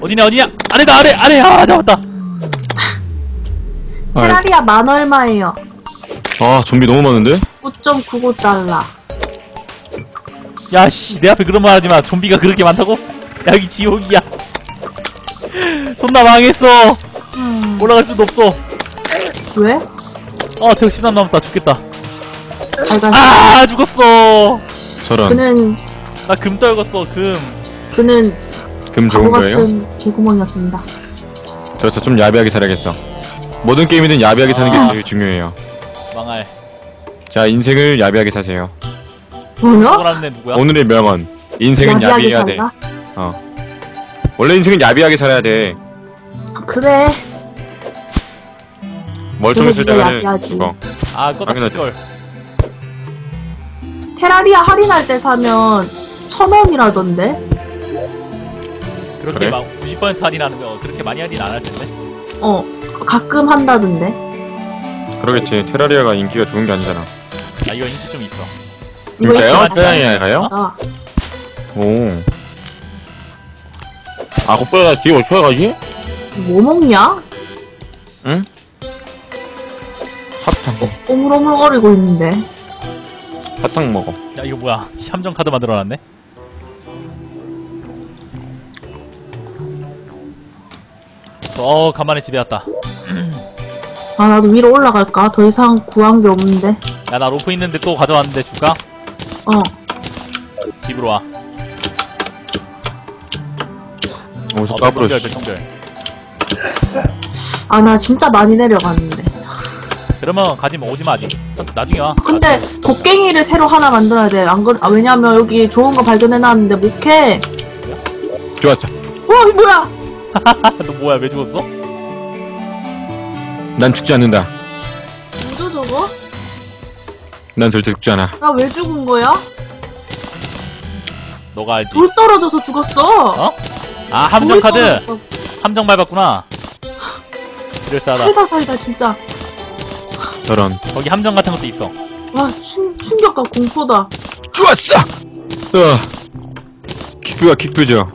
어디냐 어디냐. 아래다 아래 아래. 아 잡았다. 테라리아 만 얼마예요? 아 좀비 너무 많은데? 9.99달러. 야씨 내 앞에 그런 말 하지마. 좀비가 그렇게 많다고? 야 여기 지옥이야. 존나 망했어. 올라갈 수도 없어. 왜? 태우 13 남았다. 죽겠다. 알가. 죽었어. 저런. 그는 나 금 떨궜어. 그는 금 좋은 바보 거예요? 같은 개구멍이었습니다. 저래서 좀 야비하게 살아야겠어. 모든 게임이든 야비하게 사는 게 제일 중요해요. 망할. 자, 인생을 야비하게 사세요. 뭐요? 먹으라는 애 누구야? 오늘의 명언. 인생은 야비하게 야비해야 돼. 살까? 원래 인생은 야비하게 살아야 돼. 그래. 멀쩡히 그래서 네가 살다가는 야비하지. 죽어. 껐다 당연하지. 걸. 테라리아 할인할 때 사면 1,000원이라던데? 그렇게 그래? 막 90% 할인하는 거 그렇게 많이 할인 안 할 텐데. 가끔 한다던데? 그러겠지. 테라리아가 인기가 좋은 게 아니잖아. 이거 인기 좀 있어. 이거 진짜요? 인기만 테라리아가요? 아, 오. 아, 오빠가 뒤에 어떻게 가지? 뭐 먹냐? 응? 핫탕. 오물오물거리고 있는데. 핫탕 먹어. 야 이거 뭐야? 함정 카드 만들어놨네. 간만에 집에 왔다. 아, 나도 위로 올라갈까? 더 이상 구한 게 없는데. 야 나 로프 있는데 또 가져왔는데 줄까? 집으로 와. 어디서 까불어. 별똥별 씨. 별똥별. 아, 나 진짜 많이 내려갔는데. 그러면 가지마. 오지마 아직. 나중에 와. 근데 곡괭이를 새로 하나 만들어야 돼. 안 그래? 왜냐면 여기 좋은 거 발견해놨는데 못해. 좋았어. 이 뭐야? 너 뭐야? 왜 죽었어? 난 죽지 않는다. 뭐죠 저거? 난 절대 죽지 않아. 나 왜 죽은 거야? 너가 알지. 돌 떨어져서 죽었어. 함정 돌 카드. 떨어졌어. 함정 밟았구나. 그럴싸하다. 살다 진짜. 저런. 거기 함정 같은 것도 있어. 와, 충격과 공포다. 좋았어! 킥뷰가 킥뷰죠.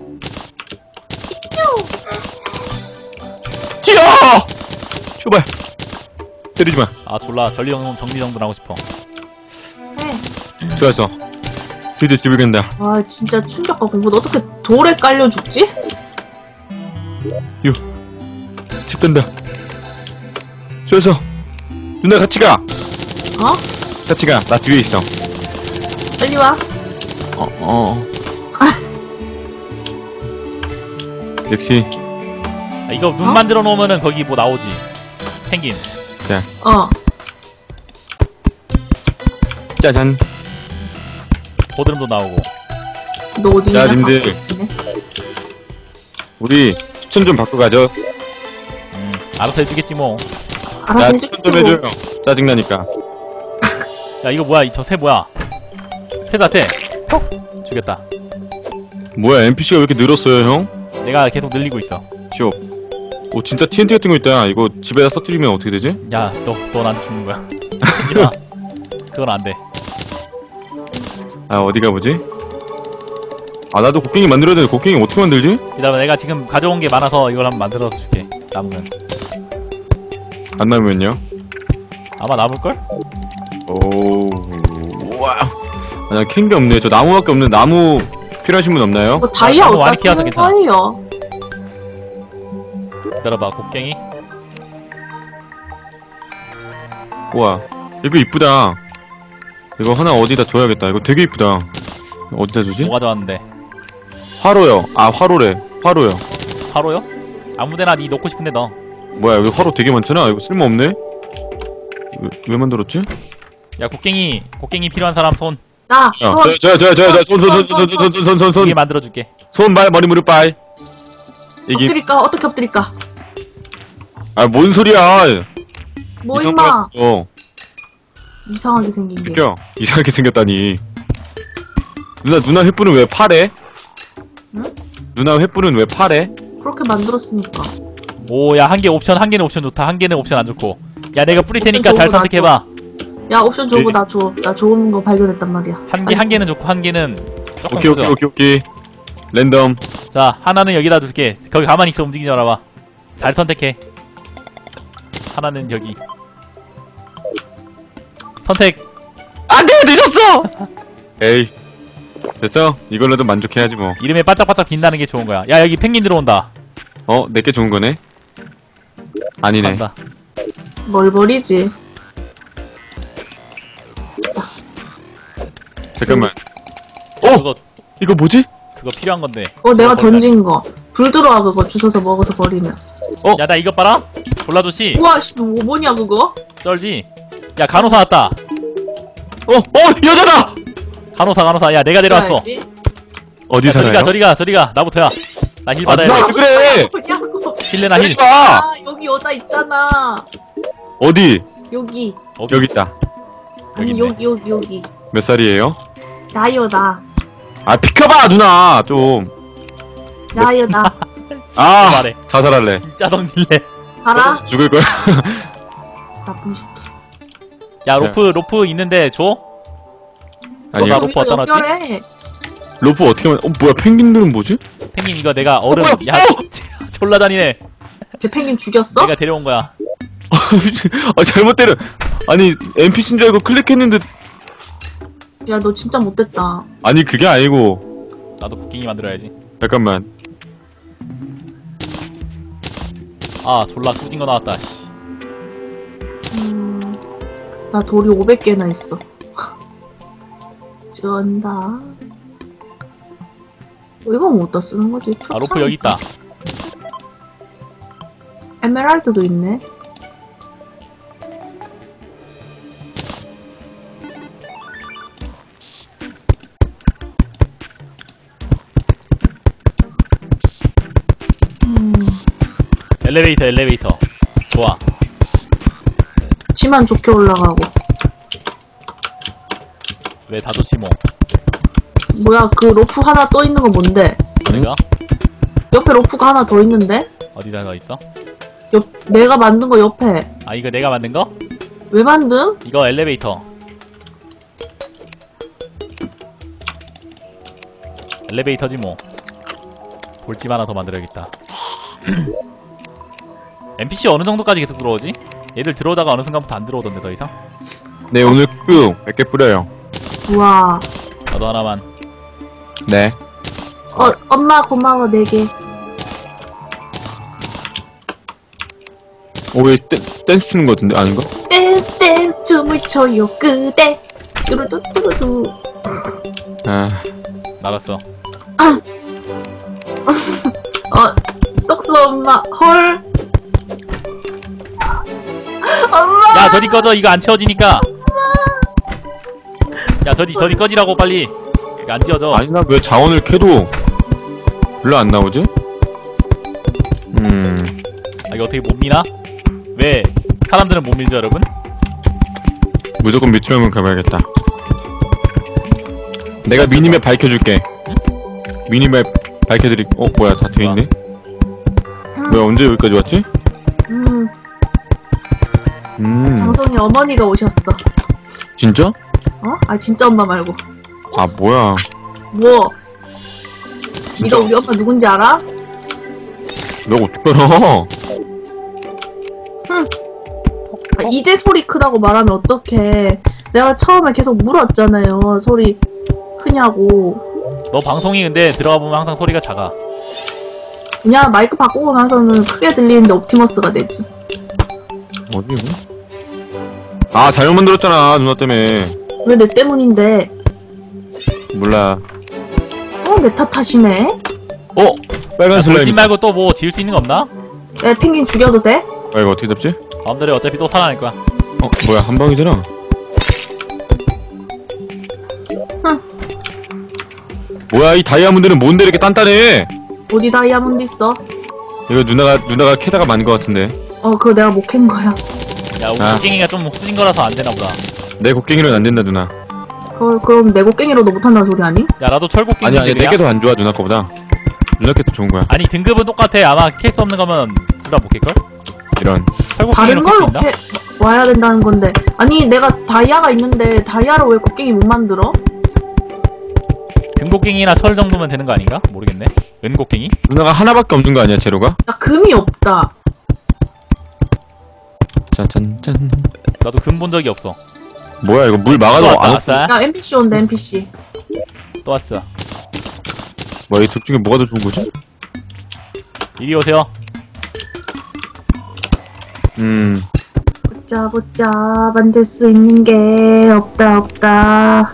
뛰어! 출발! 때리지마. 졸라 정리정돈 하고 싶어. 해. 좋았어. 드디어 집을 간다. 와, 진짜 충격과 공포다. 어떻게 돌에 깔려 죽지? 집 간다. 좋았어. 누나 같이 가! 같이 가. 나 뒤에 있어. 빨리 와. 역시. 이거 눈 만들어 놓으면은 거기 뭐 나오지. 펭귄. 자, 짜잔. 고드름도 나오고. 너 어디 있냐? 야, 님들. 밖에 있네. 우리 추천 좀 받고 가죠. 알아서 해주겠지 뭐. 알아서 야, 해줄게. 추천 좀 해줘요. 짜증나니까. 야 이거 뭐야? 저 새 뭐야? 새다 새. 죽였다. 뭐야, NPC가 왜 이렇게 늘었어요, 형? 내가 계속 늘리고 있어. 쇼. 오, 진짜 TNT 같은 거 있다. 이거 집에다 터뜨리면 어떻게 되지? 야 너 나한테 죽는 거야. 하지마. 그건 안 돼. 아, 어디 가보지? 아, 나도 곡괭이 만들어야 되는데 곡괭이 어떻게 만들지? 그다음에 내가 지금 가져온 게 많아서 이걸 한번 만들어서 줄게. 남으면. 안 나오면요? 아마 남을걸? 오, 와. 아, 나 캔 게 없네. 저 나무밖에 없는 나무 필요하신 분 없나요? 뭐 다이아 나무 어디다 많이 키워서 쓰는 괜찮아. 거예요? 기다려봐. 곡괭이. 우와, 이거 이쁘다. 이거 하나 어디다 둬야겠다. 이거 되게 이쁘다. 어디다 두지? 뭐 가져왔는데? 화로요. 아, 화로래. 화로요. 화로요? 아무데나 니 넣고 싶은데 넣어. 뭐야, 여기 화로 되게 많잖아. 이거 쓸모없네? 왜 만들었지? 야 곡괭이 필요한 사람 손. 나, 야, 손. 손, 이게 만들어줄게. 손발, 머리, 무릎, 발. 이게, 엎드릴까? 어떻게 엎드릴까? 아, 뭔 소리야. 뭐 이상한 임마. 거 없어. 이상하게 생긴 게. 비켜. 이상하게 생겼다니. 누나 횃불은 왜 파래? 응? 누나 횃불은 왜 파래? 그렇게 만들었으니까. 오, 야, 한 개는 옵션 좋다. 한 개는 옵션 안 좋고. 야, 내가 뿌릴 테니까 옵션 잘 좋고 선택해봐. 야, 옵션 네. 줘고 나 줘. 나 좋은 거 발견했단 말이야. 한 개는 좋고, 한 개는 조금 오케이. 커져. 랜덤. 자, 하나는 여기다 둘게. 거기 가만히 있어. 움직이지 말아봐. 잘 선택해. 하나는 여기. 선택. 안돼 늦었어. 에이 됐어. 이걸로도 만족해야지 뭐. 이름에 반짝반짝 빛나는 게 좋은 거야. 야, 여기 펭귄 들어온다. 내게 좋은 거네. 아니네. 간다. 뭘 버리지? 잠깐만. 그거 이거 뭐지? 그거 필요한 건데. 내가 그거 던진 거. 불 들어와, 그거 주워서 먹어서 버리면. 야, 나 이거 봐라. 골라주시. 우와, 씨, 너 뭐냐, 그거? 쩔지. 야, 간호사 왔다. 여자다. 간호사. 야, 내가 내려왔어. 줘야지. 어디 야, 살아요? 저리 가. 나부터야. 나 힐 받아야 누나 돼. 왜 그래? 뭐냐고. 힐레나 힐. 봐. 아, 여기 여자 있잖아. 어디? 여기. 여기 있다. 아니, 있네. 여기. 몇 살이에요? 나요, 나. 아 비켜봐 누나 좀. 나요, 나. 아 말해. 자살할래. 진짜 성질내. 가라. 죽을 거야. 나쁜 새끼. 야, 로프 있는데 줘? 아니요. 나 로프 어디다 놨지? 연결해. 로프 어떻게 만? 뭐야 펭귄들은 뭐지? 펭귄 이거 내가 얼음. 뭐야? 야, 졸라 다니네. 쟤 펭귄 죽였어? 내가 데려온 거야. 잘못 때려. 아니 NPC인 줄 알고 클릭했는데 야, 너 진짜 못됐다. 아니 그게 아니고. 나도 곡괭이 만들어야지. 잠깐만. 아, 졸라 꾸진 거 나왔다. 씨. 나 돌이 500개나 있어. 지원다. 이건 어디다 쓰는 거지? 아, 로프 여기 있다. 에메랄드도 있네. 엘리베이터. 좋아. 지만 좋게 올라가고. 왜 다 좋지 뭐. 뭐야, 그 로프 하나 떠 있는 거 뭔데? 내가? 옆에 로프가 하나 더 있는데? 어디다가 있어? 내가 만든 거 옆에. 아, 이거 내가 만든 거? 왜 만듦? 이거 엘리베이터. 엘리베이터지 뭐. 돌집 하나 더 만들어야겠다. NPC 어느 정도까지 계속 들어오지? 얘들 들어오다가 어느 순간부터 안 들어오던데 더 이상? 네 오늘 큐 몇 개 뿌려요. 우와. 나도 하나만. 네. 엄마 고마워, 4개. 왜 댄스 추는 거 같은데 아닌가? 댄스 춤을 춰요 그대. 뚜루뚜뚜루뚜. 아 나갔어. 쏙쏙 엄마. 헐. 엄마. 야, 저리 꺼져. 이거 안 채워지니까. 야, 저리 꺼지라고 빨리. 이거 안 채워져. 아니 나 왜 자원을 캐도 별로 안 나오지? 아, 이거 어떻게 못 미나? 왜 사람들은 못 밀죠, 여러분? 무조건 밑으로 한번 가봐야겠다. 내가 미니맵 밝혀줄게. 미니맵 밝혀드릴. 뭐야 다 돼있네? 왜 언제 여기까지 왔지? 방송에 어머니가 오셨어. 진짜? 진짜 엄마 말고. 아 뭐야. 뭐? 진짜? 네가 우리 엄마 누군지 알아? 내가 어떻게 알아? 이제 소리 크다고 말하면 어떡해. 내가 처음에 계속 물었잖아요. 소리 크냐고. 너 방송이 근데 들어가 보면 항상 소리가 작아. 그냥 마이크 바꾸고 나서는 크게 들리는데 옵티머스가 됐지. 어디 이거? 아 잘못 만들었잖아 누나 때문에. 왜 내 때문인데? 몰라. 내 탓하시네? 빨간 야, 슬라임. 돌집 말고 또 뭐 지을 수 있는 거 없나? 내 펭귄 죽여도 돼? 이거 어떻게 잡지? 마음대로 어차피 또 살아날 거야. 뭐야 한 방이잖아. 뭐야 이 다이아몬드는 뭔데 이렇게 단단해? 어디 다이아몬드 있어? 이거 누나가 캐다가 만든 것 같은데. 그거 내가 못 캔 거야. 야, 우리 아. 곡괭이가 좀 후진 거라서 안 되나 보다. 내 곡괭이로는 안 된다 누나. 그럼 내 곡괭이로도 못한다는 소리 아니? 야, 나도 철곡괭이 아니 주제 내게 더 안 좋아 누나 거보다. 누나 게 더 좋은 거야. 아니, 등급은 똑같아. 아마 캘 수 없는 거면 둘 다 못 캘걸? 이런. 다른 철곡괭이로 캘 수 걸로 있나? 와야 된다는 건데. 아니 내가 다이아가 있는데 다이아로 왜 곡괭이 못 만들어? 금곡갱이나 철 정도면 되는 거 아닌가? 모르겠네. 은곡갱이? 누나가 하나밖에 없는 거 아니야 재료가? 나 금이 없다. 짠짠짠. 나도 금 본 적이 없어. 뭐야 이거 물 막아도 또 왔다, 안 왔어. 야, NPC 온다, NPC. 또 왔어. 뭐야 이 둘 중에 뭐가 더 좋은 거지? 이리 오세요. 보자, 만들 수 있는 게 없다.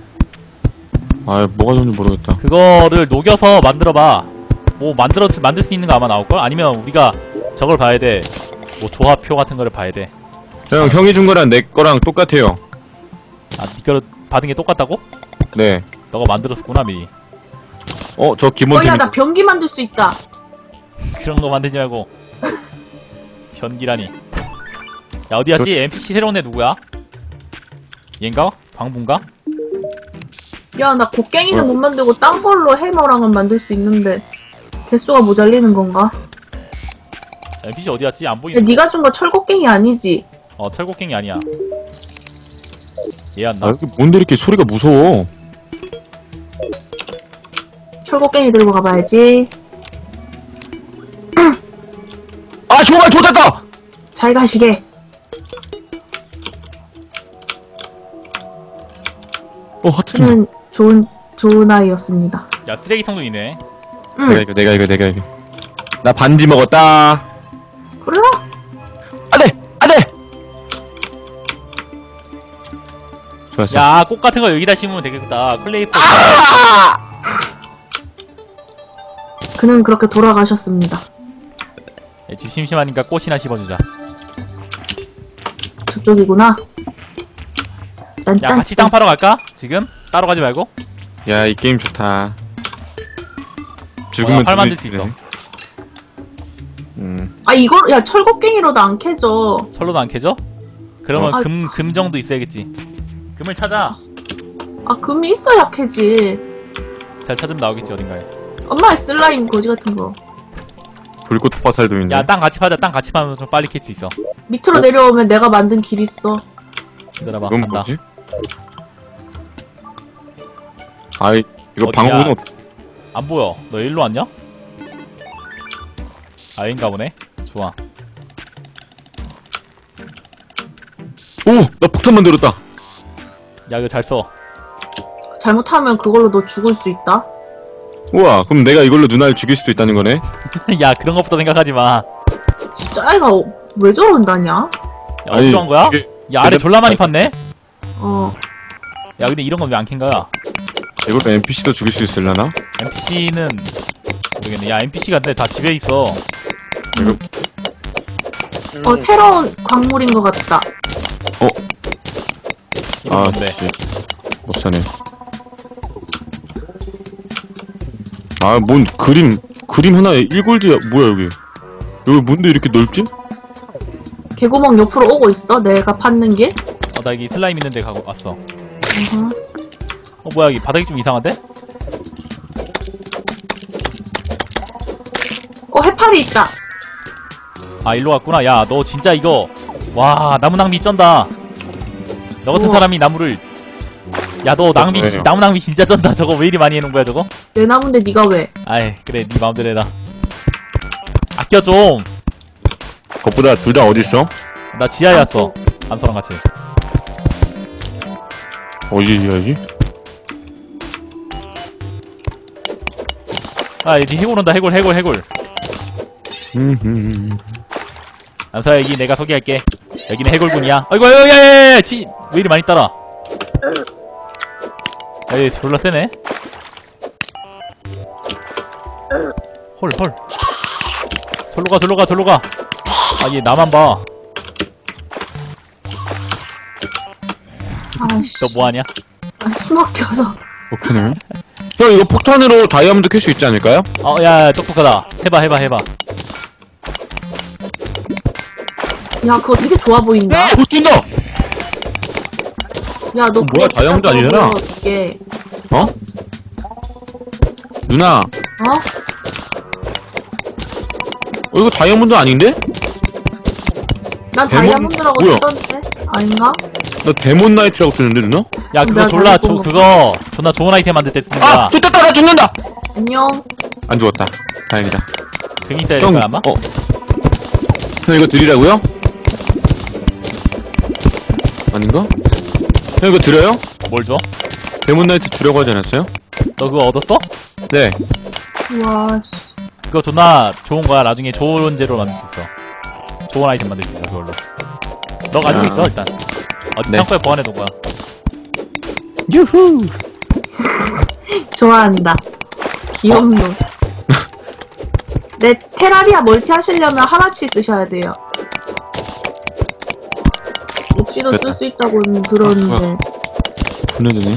아 뭐가 좋은지 모르겠다. 그거를 녹여서 만들어봐. 뭐 만들 수 있는 거 아마 나올걸? 아니면 우리가 저걸 봐야 돼. 뭐 조합표 같은 거를 봐야 돼. 형 형이 준 거랑 내 거랑 똑같아요. 아, 니가 받은 게 똑같다고? 네. 너가 만들었었구나, 미리. 저 기본 야, 재료. 나 변기 만들 수 있다. 그런 거 만들지 말고. 변기라니. 야, 어디 갔지? NPC 새로운 애 누구야? 얘인가? 광부인가? 야, 나 곡괭이는 못 만들고 딴 걸로 해머랑은 만들 수 있는데 개수가 모자리는 건가? NPC 어디 갔지? 안 야, 보이네. 네가 준 거 철곡괭이 아니지? 철곡갱이 아니야. 얘였나? 아 여기 뭔데 이렇게 소리가 무서워? 철곡괭이 들고 가봐야지. 아 정말 돋았다! 잘 가시게. 하트는. 저는 좋은 아이였습니다. 야, 쓰레기통도 있네. 응. 내가 이거. 나 반지 먹었다. 그래? 안돼. 좋았어. 야, 꽃 같은 거 여기다 심으면 되겠다. 클레이포. 그는 그렇게 돌아가셨습니다. 야, 집 심심하니까 꽃이나 심어주자. 저쪽이구나. 야, 같이 땅 파러 갈까? 지금? 따로 가지 말고? 야 이 게임 좋다. 나 죽으면 활 만들 수 있어. 아, 이걸, 야, 철곡괭이로도 안 캐져. 철로도 안 캐져? 그러면 아, 금 정도 있어야겠지. 금을 찾아. 아, 금이 있어야 캐지. 잘 찾으면 나오겠지, 어딘가에. 엄마의 슬라임 거지 같은 거. 불꽃 화살도 있네. 야, 땅 같이 파자. 땅 같이 파면 좀 빨리 캘 수 있어. 밑으로 내려오면 내가 만든 길 있어. 기다려봐. 이건 간다. 뭐지? 아이 이거 어디야? 방법은 없. 안 보여. 너 일로 왔냐? 아닌가 보네. 좋아. 오! 나 폭탄 만들었다. 야, 이거 잘 써. 잘못하면 그걸로 너 죽을 수 있다. 우와 그럼 내가 이걸로 누나를 죽일 수도 있다는 거네. 야, 그런 것부터 생각하지 마. 진짜 아이가 왜 저런다냐? 야, 아니, 어쩌한 거야? 이게- 야, 아래 졸라 많이 팠네? 어. 야, 근데 이런 건 왜 안 캔 거야? 이걸로 NPC도 죽일 수 있으려나? NPC는 모르겠네. 야, NPC가 근데 다 집에 있어. 새로운 광물인 것 같다. 이런 건데. 씨. 못 사네. 아, 뭔 그림 하나에 1골드야. 뭐야, 여기. 여기 뭔데 이렇게 넓지? 개구멍 옆으로 오고 있어. 내가 팠는 길. 나 여기 슬라임 있는데 가고 왔어. 어허. 뭐야, 여기 바닥이 좀 이상한데? 해파리 있다. 아, 일로 왔구나. 야, 너 진짜 이거. 와, 나무 낭비 쩐다. 너 같은 우와. 사람이 나무를. 야, 너 왜요? 나무 낭비 진짜 쩐다. 저거 왜 이리 많이 해놓은 거야, 저거? 내 나무인데 네가 왜? 아이, 그래, 네 마음대로 해라. 아껴 좀. 그것보다 둘 다 어딨어? 나 지하에 왔어. 안서랑 같이. 어디야지? 아, 여기 해골 온다. 해골. 안서야, 여기 내가 소개할게. 여기는 해골군이야. 아이고, 야, 왜 이리 많이 따라? 에이, 졸라 세네. 헐. 절로 가. 아, 얘 나만 봐. 아이씨. 너 뭐하냐? 숨 막혀서. 오케이. 형, 이거 폭탄으로 다이아몬드 캘 수 있지 않을까요? 야, 똑똑하다. 해봐. 야, 그거 되게 좋아 보인다. 오, 뛴다! 야, 너 뭐야, 그거 다이아몬드 진짜 좋아 아니잖아. 보여, 이게. 어? 누나, 이거 다이아몬드 아닌데? 난 대몬- 다이아몬드라고 뭐야? 쓰던데? 아닌가? 나 데몬 나이트라고 쓰는데 누나? 야 그거 내가 졸라 잘못 본 그거 존나 좋은 아이템 만들 때 쓰는 거야. 아! 죽겠다 나 죽는다! 안녕. 안 죽었다. 다행이다. 괜히 있어야 형, 될까 아마? 형 이거 드리라고요? 아닌가? 형 이거 드려요? 뭘 줘? 데몬 나이트 주려고 하지 않았어요? 너 그거 얻었어? 네. 우와, 씨. 그거 존나 좋은 거야. 나중에 좋은 재료 만들 수 있어. 좋은 아이템 만들 수 있어 그걸로. 너 가지고 아. 있어 일단. 어디 네. 창고에 보관해 놓은 거야. 유후! 좋아한다. 귀여운 놈. 네, 테라리아 멀티 하시려면 하나치 쓰셔야 돼요. 옵시도 쓸 됐다. 수 있다고는 들었는데. 분해되네.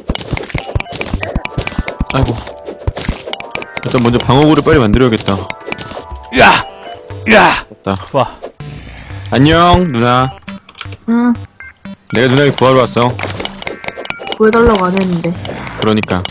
아이고. 일단 먼저 방어구를 빨리 만들어야겠다. 으아! 으아! 됐다. 좋아. 안녕, 누나. 응, 내가 누나를 구하러 왔어. 구해달라고 안 했는데. 그러니까.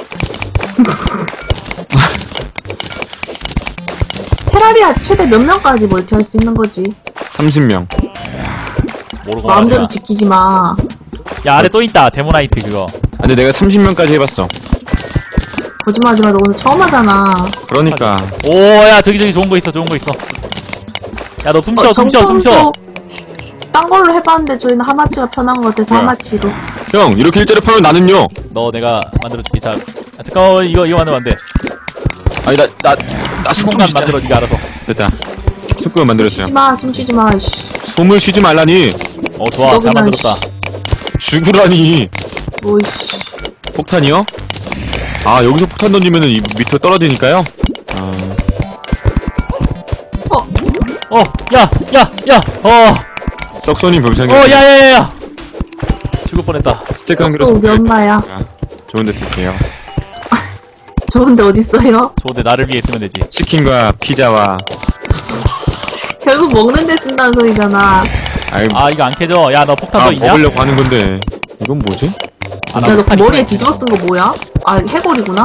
테라리아 최대 몇 명까지 멀티 할 수 있는 거지? 30명. 모르고 마음대로 말하지 지키지 마. 마. 야 아래 또 있다. 데모나이트 그거. 아, 근데 내가 30명까지 해봤어. 거짓말하지 마. 너 오늘 처음 하잖아. 그러니까. 오야 저기 좋은 거 있어. 좋은 거 있어. 야 너 숨쉬어 숨쉬어 숨쉬어. 정성도 딴 걸로 해봤는데 저희는 하마치가 편한 것 같아서 뭐야? 하마치로. 형, 이렇게 일자리 파면 나는요? 너 내가 만들어줄게. 자, 잠깐만 이거 만들면 안 돼. 아니, 나 숨 공간 진짜. 만들어 네가 알아서. 됐다. 습관 만들었어요. 쉬지 마. 숨 쉬지 마. 이씨. 숨을 쉬지 말라니. 어 좋아. 잘 그냥, 만들었다. 죽으라니. 오이씨. 폭탄이요? 아, 여기서 폭탄 던지면은 이 밑으로 떨어지니까요? 아, 썩소니 병상이. 야야야야. 죽을 뻔했다. 스테이크 한 그릇 또 우리 엄마야. 좋은데 쓸게요. 좋은데 어딨어요? 좋은데 나를 위해 쓰면 되지. 치킨과 피자와. 결국 먹는데 쓴다는 소리잖아. 아이, 아 이거 안 캐져. 야 너 폭탄 더 있냐? 먹으려고 하는 건데. 이건 뭐지? 아, 야, 너 폭탄 머리에 있구나. 뒤집어 쓴 거 뭐야? 아, 해골이구나.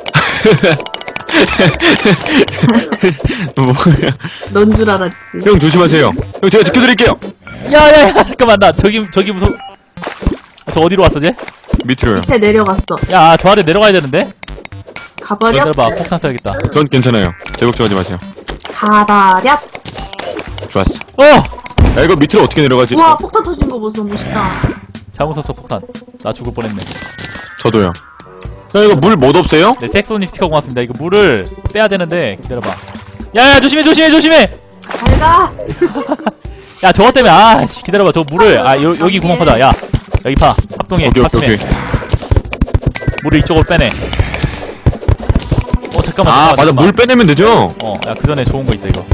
뭐야. 넌 줄 알았지. 형, 조심하세요. 형, 제가 지켜드릴게요. 야야야 잠깐만 나 저기 무슨 저 어디로 왔어 쟤? 밑으로요. 밑에 내려갔어. 야 저 아래 내려가야 되는데? 가버렸. 기다려봐 폭탄 써야겠다. 전 괜찮아요. 제 걱정하지 마세요. 가버렸. 좋았어. 어! 야, 이거 밑으로 어떻게 내려가지? 우와, 폭탄 터진 거 보소. 멋있다. 잘못 썼어 폭탄. 나 죽을 뻔했네. 저도요. 야, 이거 물 못 없애요? 네 섹소니 스티커 고맙습니다. 이거 물을 빼야 되는데 기다려봐. 야야 조심해. 잘 가. 야 저거 때문에 아씨 기다려봐. 저 물을 여기 구멍 파자. 야 여기 파. 합동해. 오케이. 합심해. 물을 이쪽으로 빼내. 잠깐만. 아, 맞아. 물 빼내면 되죠? 야 그 전에 좋은 거 있다 이거.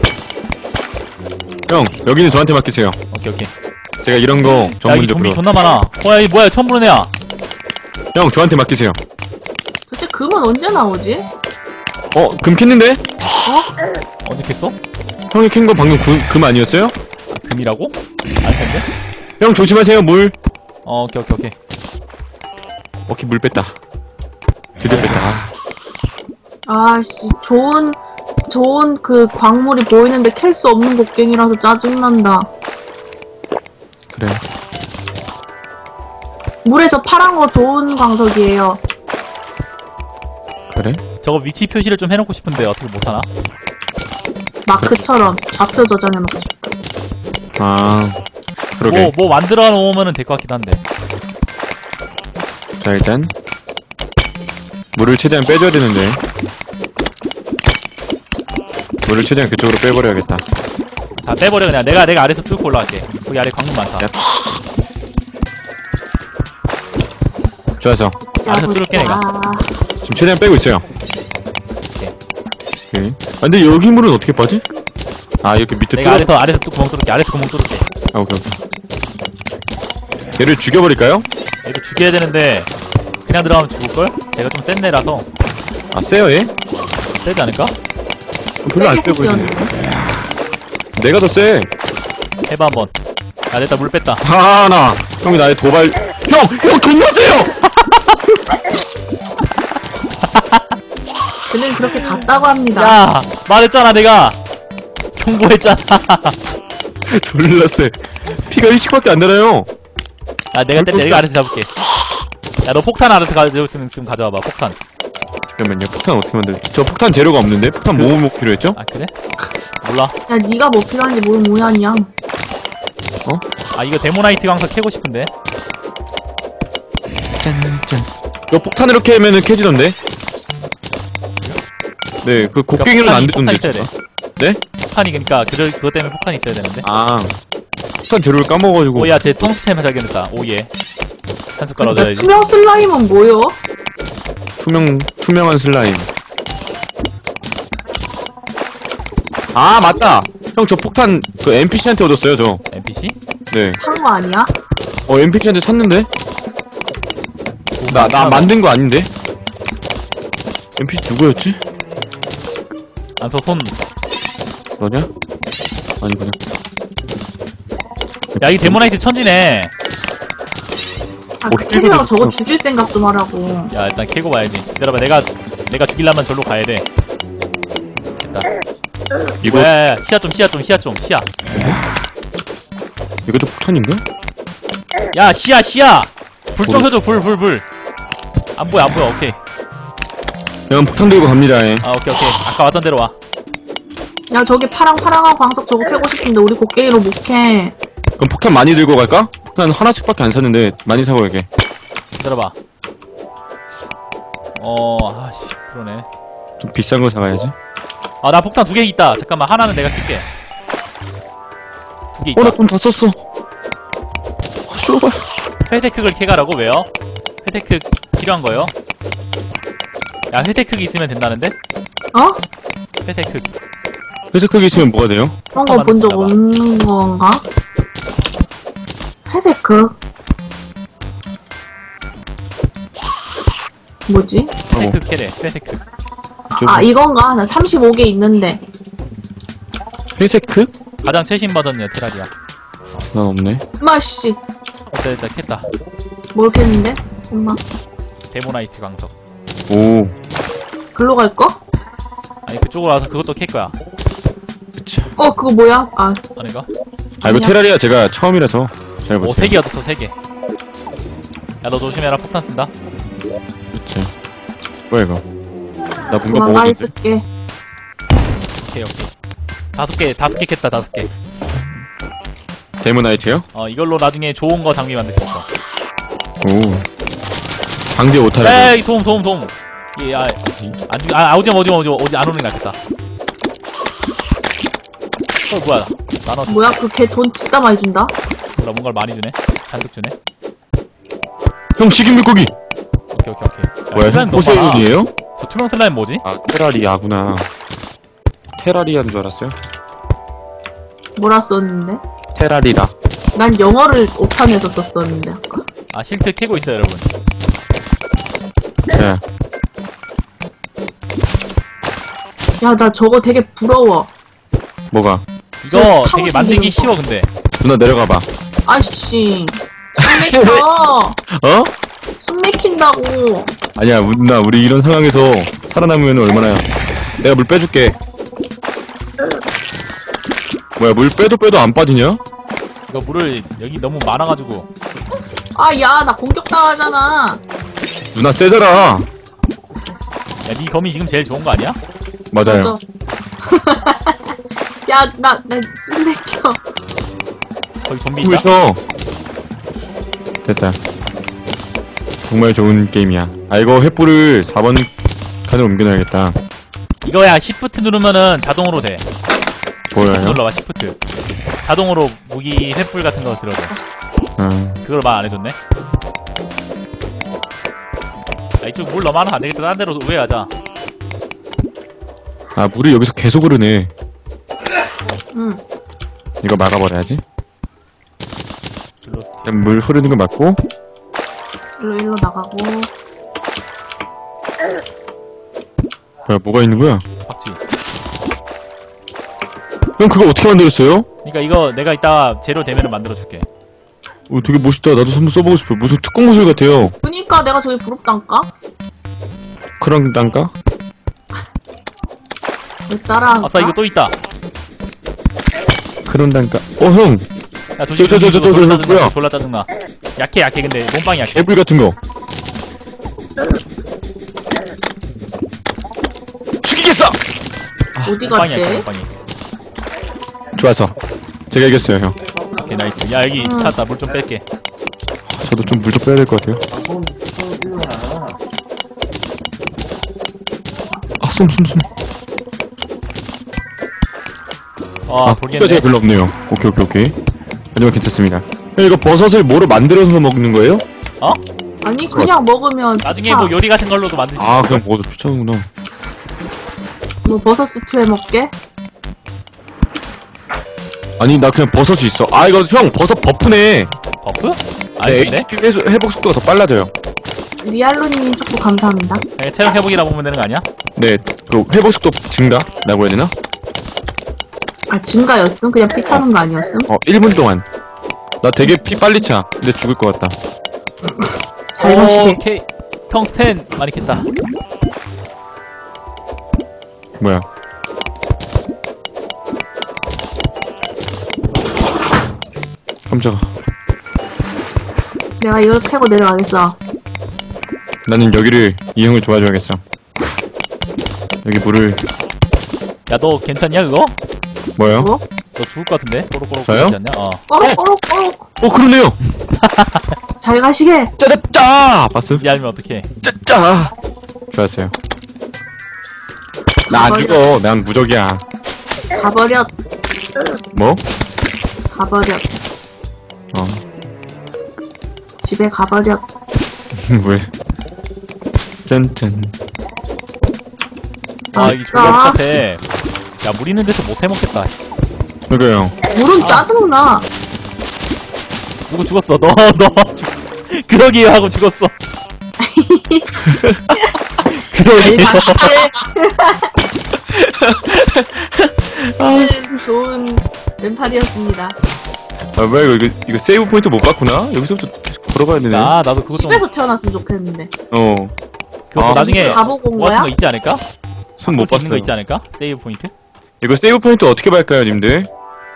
형, 여기는 저한테 맡기세요. 오케이. 제가 이런 거 야 여기 좀비 전문적으로. 존나 많아. 야 이 뭐야 처음 보는 애야. 형, 저한테 맡기세요. 도대체 금은 언제 나오지? 금 캤는데? 언제 캤어? 형이 캔 거 방금 금 아니었어요? 아, 금이라고? 알 텐데? 형, 조심하세요, 물. 오케이. 오케이, 물 뺐다. 드디어 뺐다. 아씨, 좋은 그 광물이 보이는데 캘 수 없는 곡괭이라서 짜증난다. 그래. 물에 저 파란 거 좋은 광석이에요. 그래? 저거 위치 표시를 좀 해놓고 싶은데 어떻게 못하나? 마크처럼 좌표 저장해놓고 싶다. 아, 그러게. 뭐 만들어 놓으면 될 것 같기도 한데. 자, 일단. 물을 최대한 빼줘야 되는데. 물을 최대한 그쪽으로 빼버려야겠다. 다 빼버려 그냥. 내가 아래에서 뚫고 올라갈게. 거기 아래 광물 많다. 야. 좋아서. 알아서 뚫을게, 내가. 지금 최대한 빼고 있어요. 오케이. 아, 근데 여기 물은 어떻게 빠지? 아, 이렇게 밑에 내가 아래에서 뚫 구멍 뚫을게. 아래에서 구멍 뚫을게. 아, 오케이. 얘를 죽여버릴까요? 이거 죽여야 되는데 그냥 들어가면 죽을걸? 얘가 좀 센 애라서 아, 세요, 얘? 세지 않을까? 별로 안 세 세게 보이는데. 씹혔는데. 내가 더 세. 해봐 한번. 아 됐다 물 뺐다. 하나. 형이 나의 도발. 형 존나 세요! 그는 그렇게 같다고 합니다. 야 말했잖아 내가. 경고했잖아. 졸라 세. 피가 1씩밖에 안 달아요. 야, 내가 아래서 잡을게. 야, 너 폭탄 아래서 가져있으면 좀 가져와봐, 폭탄. 잠깐만요. 폭탄 어떻게 만들지? 저 폭탄 재료가 없는데? 폭탄 뭐 필요했죠? 아, 그래? 몰라. 야, 네가 뭐 필요한지 모르면 뭐냐냐. 아, 이거 데모나이트 강석 캐고 싶은데. 짠짠. 이거 폭탄 이렇게 하면은 캐지던데? 네, 그 곡괭이로는 안 되던데. 폭탄 있어야 돼. 네? 폭탄이, 그니까, 그것 때문에 폭탄이 있어야 되는데. 아. 폭탄 재료를 까먹어가지고. 오, 야, 쟤 텅스템 발견했다. 오, 예. 한 숟갈 얻어야지. 투명 슬라임은 뭐요? 투명한 슬라임. 아, 맞다! 형, 저 폭탄, 그 NPC한테 얻었어요, 저. NPC? 네. 산 거 아니야? NPC한테 샀는데? 나 만든 거 아닌데? NPC 누구였지? 안서 손. 너냐? 아니구나. 야, 이 데모나이트 천지네. 아, 뭐 그 캐리어 캐릭터도 저거 있어. 죽일 생각 좀 하라고. 야, 일단 캐고 봐야지. 기다려봐, 내가 죽이려면 절로 가야 돼. 됐다. 이거, 야, 시야 좀. 이것도 폭탄인가? 야, 시야! 불 좀 켜줘, 불. 안 보여, 오케이. 형, 폭탄 들고 갑니다, 예. 아, 오케이. 아까 왔던 대로 와. 야, 저기 파랑파랑한 광석 저거 캐고 싶은데 우리 곡괭이로 못 캐. 그럼 폭탄 많이 들고 갈까? 폭탄 하나씩밖에 안 샀는데, 많이 사고 갈게. 기다려봐. 아씨, 그러네. 좀 비싼 거 사가야지. 아, 나 폭탄 2개 있다. 잠깐만, 하나는 내가 쓸게. 2개 있다. 나 그럼 다 썼어. 아, 쇼발. 회색 흙을 캐가라고? 왜요? 회색 흙 필요한 거요? 야, 회색 흙이 있으면 된다는데? 어? 회색 흙. 회색 흙이 있으면 뭐가 돼요? 그런 거 본 적 만들어봐. 없는 건가? 회색 그 뭐지? 회색 흙 캐래, 회색 흙. 아, 이건가? 나 35개 있는데. 회색 흙? 가장 최신 버전이야, 테라리아. 난 없네. 마씨. 됐다, 캤다. 뭘 캤는데? 엄마. 데모나이트 강석. 오. 글로 갈 거? 아니, 그쪽으로 와서 그것도 캘 거야. 그쵸. 그거 뭐야? 아, 아닌가? 아, 이거 테라리아 제가 처음이라서 잘 오, 못해요. 3개 얻었어, 3개. 야, 너 조심해라, 폭탄 쓴다. 그쵸. 뭐야, 이거? 나 뭔가 도망가 먹었는데? 있을게. 오케이. 5개 캤다, 5개. 데모나이트요? 이걸로 나중에 좋은 거 장비 만들 수 있어. 오. 방제 못하네. 에이, 도움. 예, 오지 안 오는 게 낫겠다. 뭐야. 나눠. 뭐야? 그 걔 돈 진짜 많이 준다? 몰라, 뭔가를 많이 주네. 잔뜩 주네. 형, 식인 물고기! 오케이. 야, 뭐야, 슬라임 형 너무 많아. 포세이돈이에요? 저 투명 슬라임 뭐지? 아, 테라리아구나. 테라리아인 줄 알았어요? 뭐라 썼는데? 테라리라. 난 영어를 오판에서 썼었는데 아까. 아, 실트 캐고 있어요, 여러분. 네. 야, 나 저거 되게 부러워. 뭐가? 이거 타고 되게 만들기 다니는 거. 쉬워, 근데. 누나 내려가봐. 아이씨. 숨 막혀. 어? 숨 막힌다고. 아니야, 누나, 우리 이런 상황에서 살아남으면 얼마나. 내가 물 빼줄게. 뭐야, 물 빼도 안 빠지냐? 이거 물을 여기 너무 많아가지고. 아, 야, 나 공격당하잖아. 누나 세잖아. 야, 니 검이 지금 제일 좋은 거 아니야? 맞아요. 야, 숨 막혀. 거기 좀비 숨을 있다? 쉬어. 됐다. 정말 좋은 게임이야. 아, 이거 횃불을 4번 칸으로 옮겨놔야겠다. 이거야, 시프트 누르면은 자동으로 돼. 보여요? 눌러봐, 시프트. 자동으로 무기 횃불 같은 거 들어줘. 그걸 말 안 해줬네. 야, 이쪽 물 너무 많아. 안 되겠다. 딴 데로 우회하자. 아, 물이 여기서 계속 흐르네. 응. 이거 막아버려야지. 블루스틱. 일단 물 흐르는 거 막고. 일로 나가고. 뭐가 있는 거야? 박쥐. 형, 그거 어떻게 만들었어요? 그니까 이거 내가 이따 재료 되면은 만들어줄게. 되게 멋있다. 나도 한번 써보고 싶어. 무슨 특공 무술 같아요. 그니까 내가 저기 부럽단까? 그런 단가? 왜 따라한가? 아싸, 이거 또 있다. 그런 단가? 형! 야, 조심, 저, 졸라 짜증나. 뭐야? 졸라 짜증나. 약해 근데 몸빵이 약해. 개불 같은 거. 죽이겠어! 어디 몸빵이 약해 갔대? 몸빵이. 좋았어. 제가 이겼어요, 형. 오케이 나이스. 야 여기 찾았다. 물 좀 뺄게. 저도 좀 물 좀 빼야 될 것 같아요. 아, 숨. 아 피가 돌겠네. 제가 별로 없네요. 오케이. 하지만 괜찮습니다. 형, 이거 버섯을 뭐로 만들어서 먹는 거예요? 어? 아니 그냥 먹으면 나중에 좋다. 뭐 요리 같은 걸로도 만들 수 아, 있어. 그냥 먹어도 귀찮구나. 뭐 버섯 스튜 해 먹게? 아니, 나 그냥 버섯이 있어. 아, 이거 형, 버섯 버프네. 버프? 네, 아니 근데? HP 회복 속도가 더 빨라져요. 리알로님 초코 감사합니다. 그냥 체력 회복이라 보면 되는 거 아니야? 네, 그 회복 속도 증가라고 해야 되나? 아 증가였음? 그냥 피 차는 거 아니었음? 1분 동안. 나 되게 피 빨리 차. 근데 죽을 것 같다. 잘 가시게. 오케이. 텅스텐 많이 캤다. 뭐야? 깜짝아. 내가 이걸 캐고 내려가겠어. 나는 여기를 이 형을 도와줘야겠어. 여기 물을 야 너 괜찮냐 그거? 뭐요? 뭐? 너 죽을 것 같은데? 꼬록꼬록 저요? 그러지 않냐? 어. 꼬록꼬록꼬록. 그러네요. 잘 가시게. 짜짜짜. 봤어? 이 알면 어떡해. 짜짜. 좋았어요. 나 안 죽어. 난 무적이야. 가버렸. 뭐? 가버렸. 어. 집에 가버렸. 왜? 짠짠. 아 이게 졸라 아싸. 똑같아. 야 물 있는 데서 못 해먹겠다. 그러니까요. 물은 짜증나. 누구 죽었어? 너 그러기에 하고 죽었어. 그러기에. 좋은 멘탈이었습니다. 아 뭐야 이거 세이브 포인트 못 봤구나? 여기서부터 계속 걸어가야 되네. 나도 그거 좀 집에서 태어났으면 좋겠는데. 그거 아, 나중에 가보고 온 뭐 같은 거야? 거 있지 않을까? 손 못 바꿀 수 있는 봤어. 거 있지 않을까? 세이브 포인트? 이거 세이브 포인트 어떻게 발까요, 님들?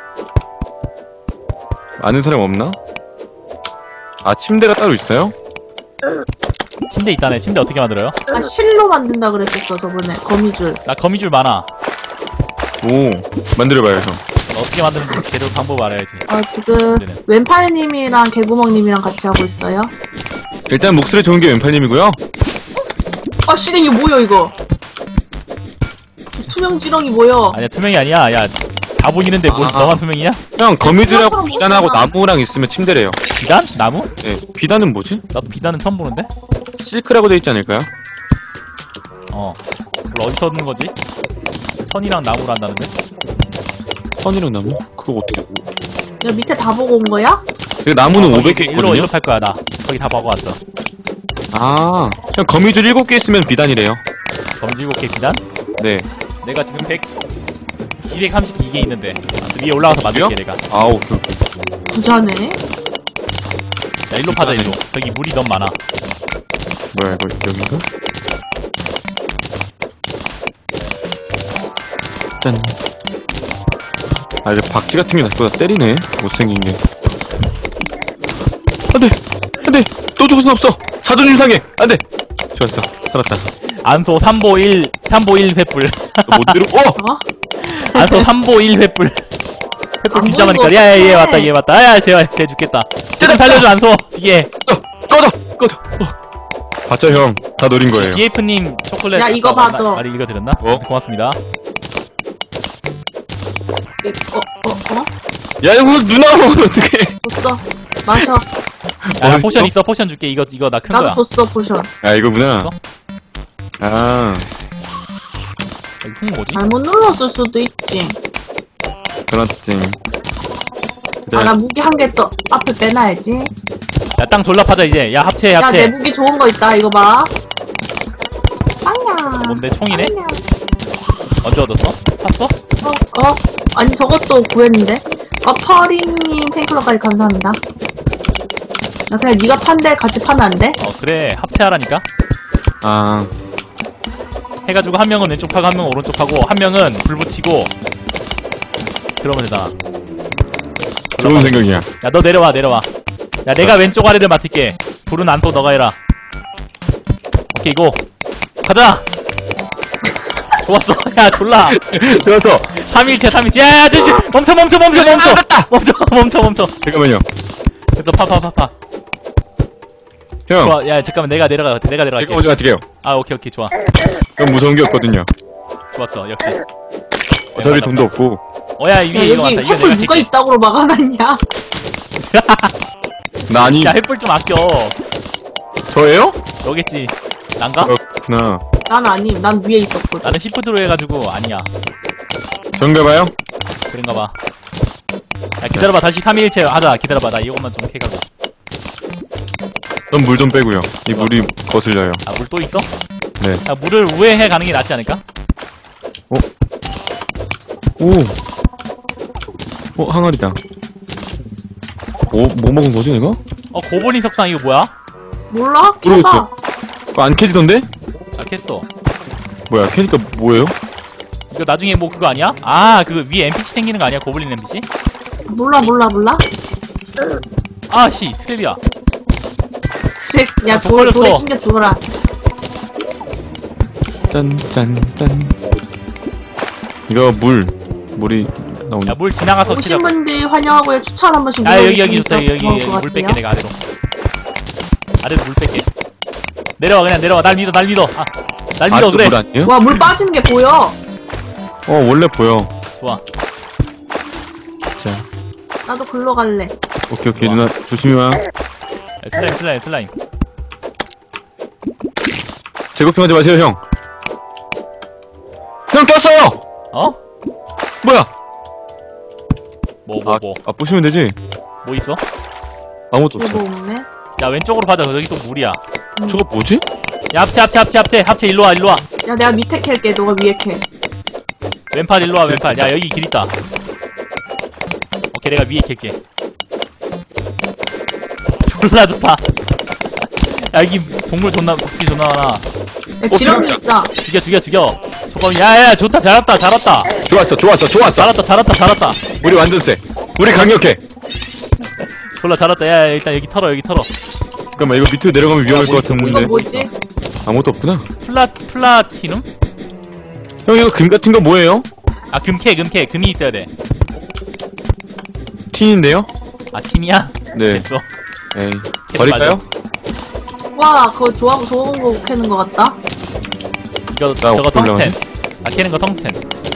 아는 사람 없나? 아 침대가 따로 있어요? 침대 있다네. 침대 어떻게 만들어요? 아 실로 만든다 그랬었어 저번에 거미줄. 나 거미줄 많아. 오 만들어봐요 형. 어떻게 만드는지 재료 방법 알아야지. 지금 문제는. 왼팔님이랑 개구멍님이랑 같이 하고 있어요. 일단 목소리 좋은 게 왼팔님이고요. 아 씨댕이 뭐야 이거? 투명 지렁이 뭐야? 아니야 투명이 아니야. 야 다 보이는데 뭘 아. 너만 투명이야? 형 거미줄하고 그것처럼 비단하고 보잖아. 나무랑 있으면 침대래요. 비단? 나무? 네 비단은 뭐지? 나도 비단은 처음 보는데? 실크라고 돼 있지 않을까요? 그걸 어디서 얻는 거지? 천이랑 나무로 한다는데? 선이랑 나무? 그거 어떻게? 야 밑에 다 보고 온 거야? 그 나무는 500개 일로 있거든요. 일로 팔 거야 나. 거기 다 보고 왔어. 아, 형 거미줄 7개 있으면 비단이래요. 검지고 개 비단? 네. 내가 지금 232개 있는데 위에 올라가서 만들게 내가. 아우 그 부자네. 야 일로 파자 일로. 저기 물이 너무 많아. 뭐야 이거 여기가? 짠. 아 이제 박쥐 같은 게 나보다 때리네. 못생긴 게. 안돼 또 죽을 순 없어. 자존심 상해. 안돼. 좋았어. 살았다. 안소 3보 1 횃불. 못 들어. 안소 3보 1 횃불. 횃불 안 진짜 보이는 많으니까. 거 야야 얘 어떡해. 왔다 얘 왔다. 아야 쟤 죽겠다. 쟤좀 살려줘 안소. 뒤에. 꺼져. 봤죠 형. 다 노린 거예요. DF님 초콜릿. 야, 이거 아까 봐도. 말이 읽어드렸나? 뭐? 고맙습니다. 야 이거 누나 먹으면 어떡해. 줬어. 마셔. 야, 어딨어? 포션 있어 포션 줄게. 이거 나 큰 나도 거야. 줬어 포션. 야 이거구나. 있어? 아 이거 흉 뭐지? 잘못 눌렀을 수도 있지. 그렇지. 아 나 무기 한 개 또 앞에 빼놔야지. 야 땅 졸라 파자 이제. 야 합체 야 내 합체. 무기 좋은 거 있다 이거 봐. 빵야. 뭔데 총이네? 빵야. 언제 얻었어? 샀어? 아니 저것도 구했는데. 퍼링님 팬클럽까지 감사합니다. 나 그냥 네가 판대 같이 파면 안 돼? 그래 합체하라니까. 아 해가지고 한 명은 왼쪽 파고 한 명은 오른쪽 파고 한 명은 불 붙이고 그러면 되잖아. 좋은 생각이야. 야 너 내려와 야 내가 왼쪽 아래를 맡을게. 불은 안토 너가 해라. 오케이 고 가자. 좋았어. 야 졸라. 좋았어. 3일째 3일째. 야야 아저씨 멈춰. 잠깐만요. 그래서 파파파파. 형, 좋아. 야 잠깐만 내가 내려갈게. 제가 먼저 갈게요. 아 오케이 좋아. 좀 무서운 게 없거든요. 좋았어 역시. 어차피 돈도 없고. 어야 야, 위에 이거 여기 왔다. 이거 횃불 내가 누가 킬게. 있다고 막아놨냐? 나 아니, 야 횃불 좀 아껴. 저예요? 너겠지. 난가? 그렇구나. 난 아님, 난 위에 있었거든. 나는 시프트로 해가지고 아니야. 전가 봐요? 그런가봐. 야 기다려봐. 다시 3일째 하자. 기다려봐. 나 이것만 좀 캐가고. 전 물 좀 빼고요. 이 물이 거슬려요. 아 물 또 있어? 네. 야 물을 우회해 가는 게 낫지 않을까? 오. 항아리다. 뭐 먹은 거지, 이거? 고블린 석상 이거 뭐야? 몰라? 모르겠어. 켜봐. 그거 안 캐지던데? 나 캤어. 뭐야, 캐니까 뭐예요? 이거 나중에 뭐 그거 아니야? 아 그거 위에 NPC 생기는 거 아니야? 고블린 NPC? 몰라. 아씨 스크랩이야. 그래, 야, 아, 돈 걸렸어. 돌에 낑겨 죽어라. 짠. 이거 물이 나오네. 야 물 지나가서 오신 치라고. 분들 환영하고요. 추천 한 번씩 야 여기 좋다. 눌러주시면 여기 고마울 것 물 뺄게 같아요. 내가 아래로 물 뺄게. 내려와 그냥 내려와. 날 믿어. 날 믿어 아직도 그래. 물 아니에요? 와, 물 빠지는 게 보여. 원래 보여. 좋아. 자, 나도 글로 갈래. 오케이, 좋아. 누나, 조심히 와. 야, 슬라임. 제거핑하지 마세요, 형. 형 꼈어요! 어? 뭐야? 뭐 부시면 되지. 뭐 있어? 아무것도 이거 없어. 없네. 야 왼쪽으로 가자. 여기 또 물이야. 저거 뭐지? 야 합체 일로 와. 야, 내가 밑에 캘게. 너가 위에 캐. 왼팔 일로 와. 왼팔. 야 여기 길 있다. 오케이 내가 위에 캘게. 졸라 좋다. 야 여기 동물 박쥐 존나 많아. 야, 지렁이 있다. 죽여. 잠깐만. 야야 좋다. 잘했다. 좋았어. 우리 완전 세. 우리 강력해. 졸라 잘했다. 야 일단 여기 털어. 잠깐만, 이거 밑으로 내려가면 위험할 것 이거 같은데. 뭐지? 아무것도 없구나. 플라티눔? 형, 이거 금 같은 거 뭐예요? 아 금캐. 금이 있어야 돼. 틴인데요? 아 팀이야? 네. 됐어. 에이. 캐 버릴까요? 와, 그거 좋은 거 캐는 거 같다. 이거 나 저거 텅스텐. 올라가네. 아 캐는 거 텅스텐.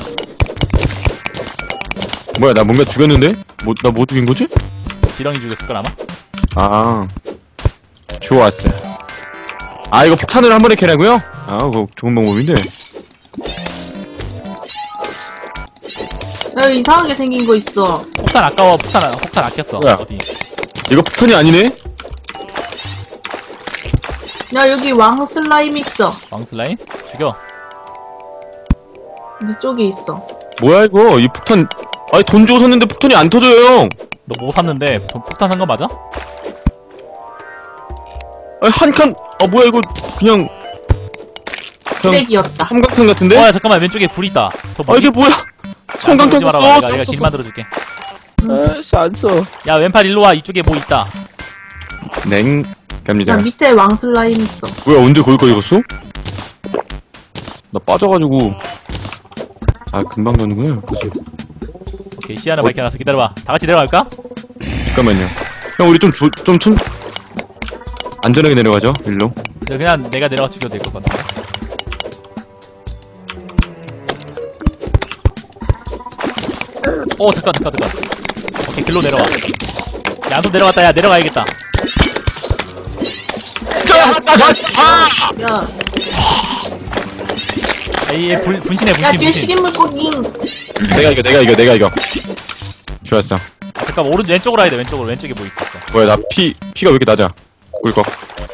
뭐야, 나 뭔가 죽였는데? 나 뭐 죽인 거지? 지렁이 죽였을걸 아마? 아. 좋았어. 아, 이거 폭탄을 한 번에 캐라고요? 아, 그거 좋은 방법인데. 야, 이상하게 생긴 거 있어. 폭탄 아까워. 폭탄 아꼈어. 뭐야? 어디? 이거 폭탄이 아니네? 야, 여기 왕 슬라임 있어. 왕슬라임? 죽여. 네 쪽에 있어. 뭐야, 이거? 이 폭탄. 아니, 돈 주고 샀는데 폭탄이 안 터져요, 형! 너 뭐 샀는데 폭탄 산 거 맞아? 아니, 한 칸, 뭐야, 이거, 그냥, 쓰레기였다. 삼각탄 같은데? 야 잠깐만 왼쪽에 불 있다. 저 아, 뭐지? 이게 뭐야? 성광탄 만들어오지 썼어! 마라. 내가 길 만들어줄게. 아씨, 안 써. 야 왼팔 일로 와. 이쪽에 뭐 있다. 냉, 갑니다. 야, 밑에 왕 슬라임 있어. 뭐야, 언제 거기까지 갔어? 나 빠져가지고. 아, 금방 가는구나, 그치. 오케이 시야를 밝혀놨어. 기다려봐. 다 같이 내려갈까? 잠깐만요. 형, 우리 좀 안전하게 내려가죠, 일로. 그냥 내가 내려가 죽여도 될 것 같아. 잠깐. 오케이 길로 내려와. 야 너 내려갔다. 야 내려가야겠다. 야, 얘 분신해. 야, 뒤에 식인물 꼬깅. 내가 이겨. 좋았어. 아, 잠깐 왼쪽으로 해야 돼. 왼쪽에 뭐 있었어. 뭐야, 나 피가 왜 이렇게 낮아? 꿀꺽.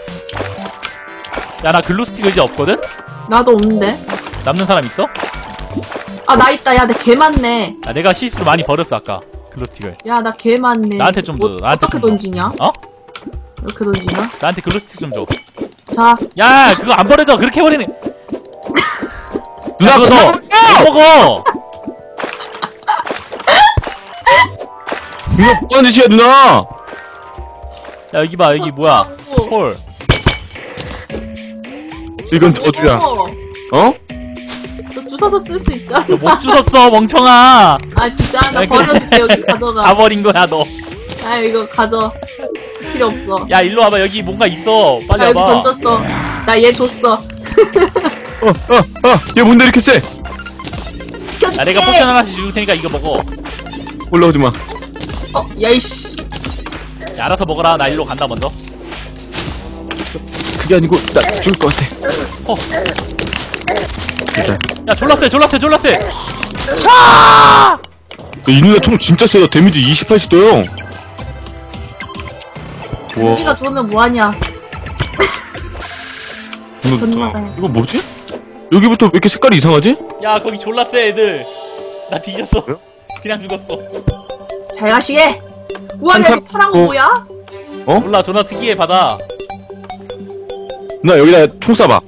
야 나 글루스틱 의지 없거든? 나도 없는데. 남는 사람 있어? 아, 나 있다. 야, 나 개 많네. 야 내가 실수로 많이 버렸어 아까 글루스틱을. 야, 나 개 많네. 나한테 좀 줘, 나한테 어떻게 좀 줘. 던지냐? 어? 이렇게 던지나? 나한테 글루스틱 좀 줘. 자, 야 그거 안 버려져. 그렇게 버리네. 누나, 그거 그거 못 먹어. 누나, 뭐하는 짓이야, 누나! 야 여기 봐 여기 뭐야 홀. 이건 어주야. 어? 너 주워서 쓸 수 있잖아. 너 못 주웠어 멍청아. 아 진짜 나 아, 그래. 버려줄게. 여기 가져가. 다 버린 거야 너. 아 이거 가져. 필요 없어. 야 일로 와봐 여기 뭔가 있어. 빨리 나 여기 와봐. 던졌어. 나 얘 줬어. 얘 뭔데 이렇게 세? 지켜줄게. 야 내가 포션 하나씩 줄 테니까 이거 먹어. 올라오지 마. 야이씨. 야, 알아서 먹어라. 나 일로 간다 먼저. 그게 아니고 나 죽을 것 같아. 어. 진짜. 야 졸라 세. 이 누나 총 진짜 세다. 데미지 28씩 떠요. 우와. 무기가 좋으면 뭐하냐. 이거 뭐지? 여기부터 왜 이렇게 색깔이 이상하지? 야 거기 졸라 세 애들. 나 뒤졌어. 왜요? 그냥 죽었어. 잘 가시게. 우와 한참 여기 파란 거 뭐- 뭐야? 몰라 존나 특이해 바다. 누나 여기다 총 쏴봐.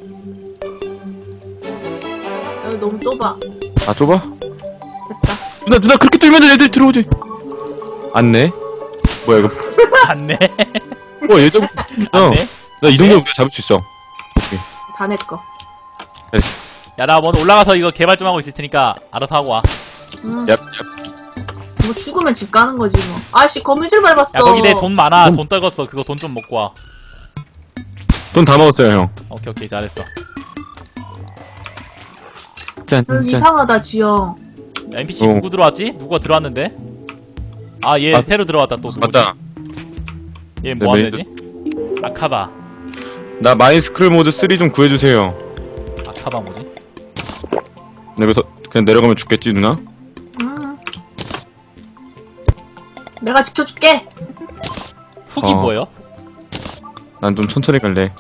여기 너무 좁아. 아 좁아? 됐다. 누나 그렇게 뚫면 애들 들어오지. 안네. 뭐야 이거? 안네. 예전부터 안네. 나 이 정도면 우리가 잡을 수 있어. 오케이. 다 내 거. 잘했어. 야 나 먼저 올라가서 이거 개발 좀 하고 있을 테니까 알아서 하고 와. 얍. 뭐 죽으면 집 가는 거지 뭐. 아씨 거미줄 밟았어. 야 거기 내 돈 많아. 돈 떨궜어. 그거 돈 좀 먹고 와. 돈 다 먹었어요 형. 오케이 잘했어. 짠. 여기 짠. 이상하다 지영. 야, NPC 누구 들어왔지? 누가 들어왔는데? 아 얘 아, 새로 들어왔다 또 누구지? 맞다. 얘 네, 뭐하면 메이드. 되지? 아카바. 나 마인스크롤 모드 3 좀 구해주세요. 아카바 뭐지? 여기서 그냥 내려가면 죽겠지 누나? 내가 지켜줄게. 훅이 어. 뭐예요? 난 좀 천천히 갈래.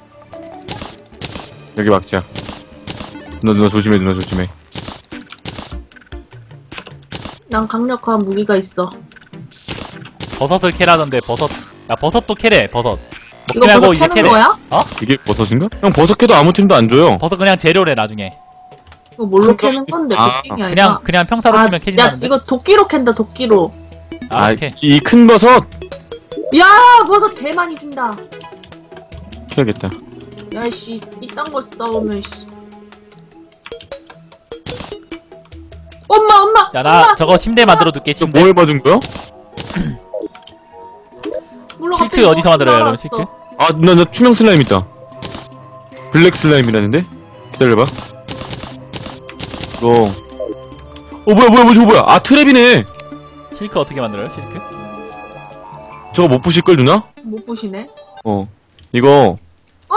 여기 막자. 누나 조심해 누나 조심해. 난 강력한 무기가 있어. 버섯을 캐라던데 버섯. 야 버섯도 캐래 버섯. 먹지 이거 말고 버섯 이제 캐는 캐래. 거야? 이게 버섯인가? 형 버섯 캐도 아무 팀도 안 줘요. 버섯 그냥 재료래 나중에. 이거 뭘로 그거- 캐는 건데 아, 도끼가 아니라. 그냥 평타로 치면 야 캐진다는데. 이거 도끼로 캔다 도끼로. 아 오케이. 이 큰 버섯 야 버섯 개 많이 준다. 캐야겠다. 야이씨 이딴 거 싸우면 씨. 엄마 야 나 저거 침대 만들어 둘게 너 침대. 뭐 해봐준 거야? 몰라, 실크 갑자기 어디서 만들어요 여러분 날아왔어. 실크? 아 누나 나 투명 슬라임 있다. 블랙 슬라임이라는데? 기다려봐. 이거 뭐야 저거 뭐야? 아 트랩이네. 실크 어떻게 만들어요 실크? 저거 못 부실걸 누나? 못 보시네. 이거 어!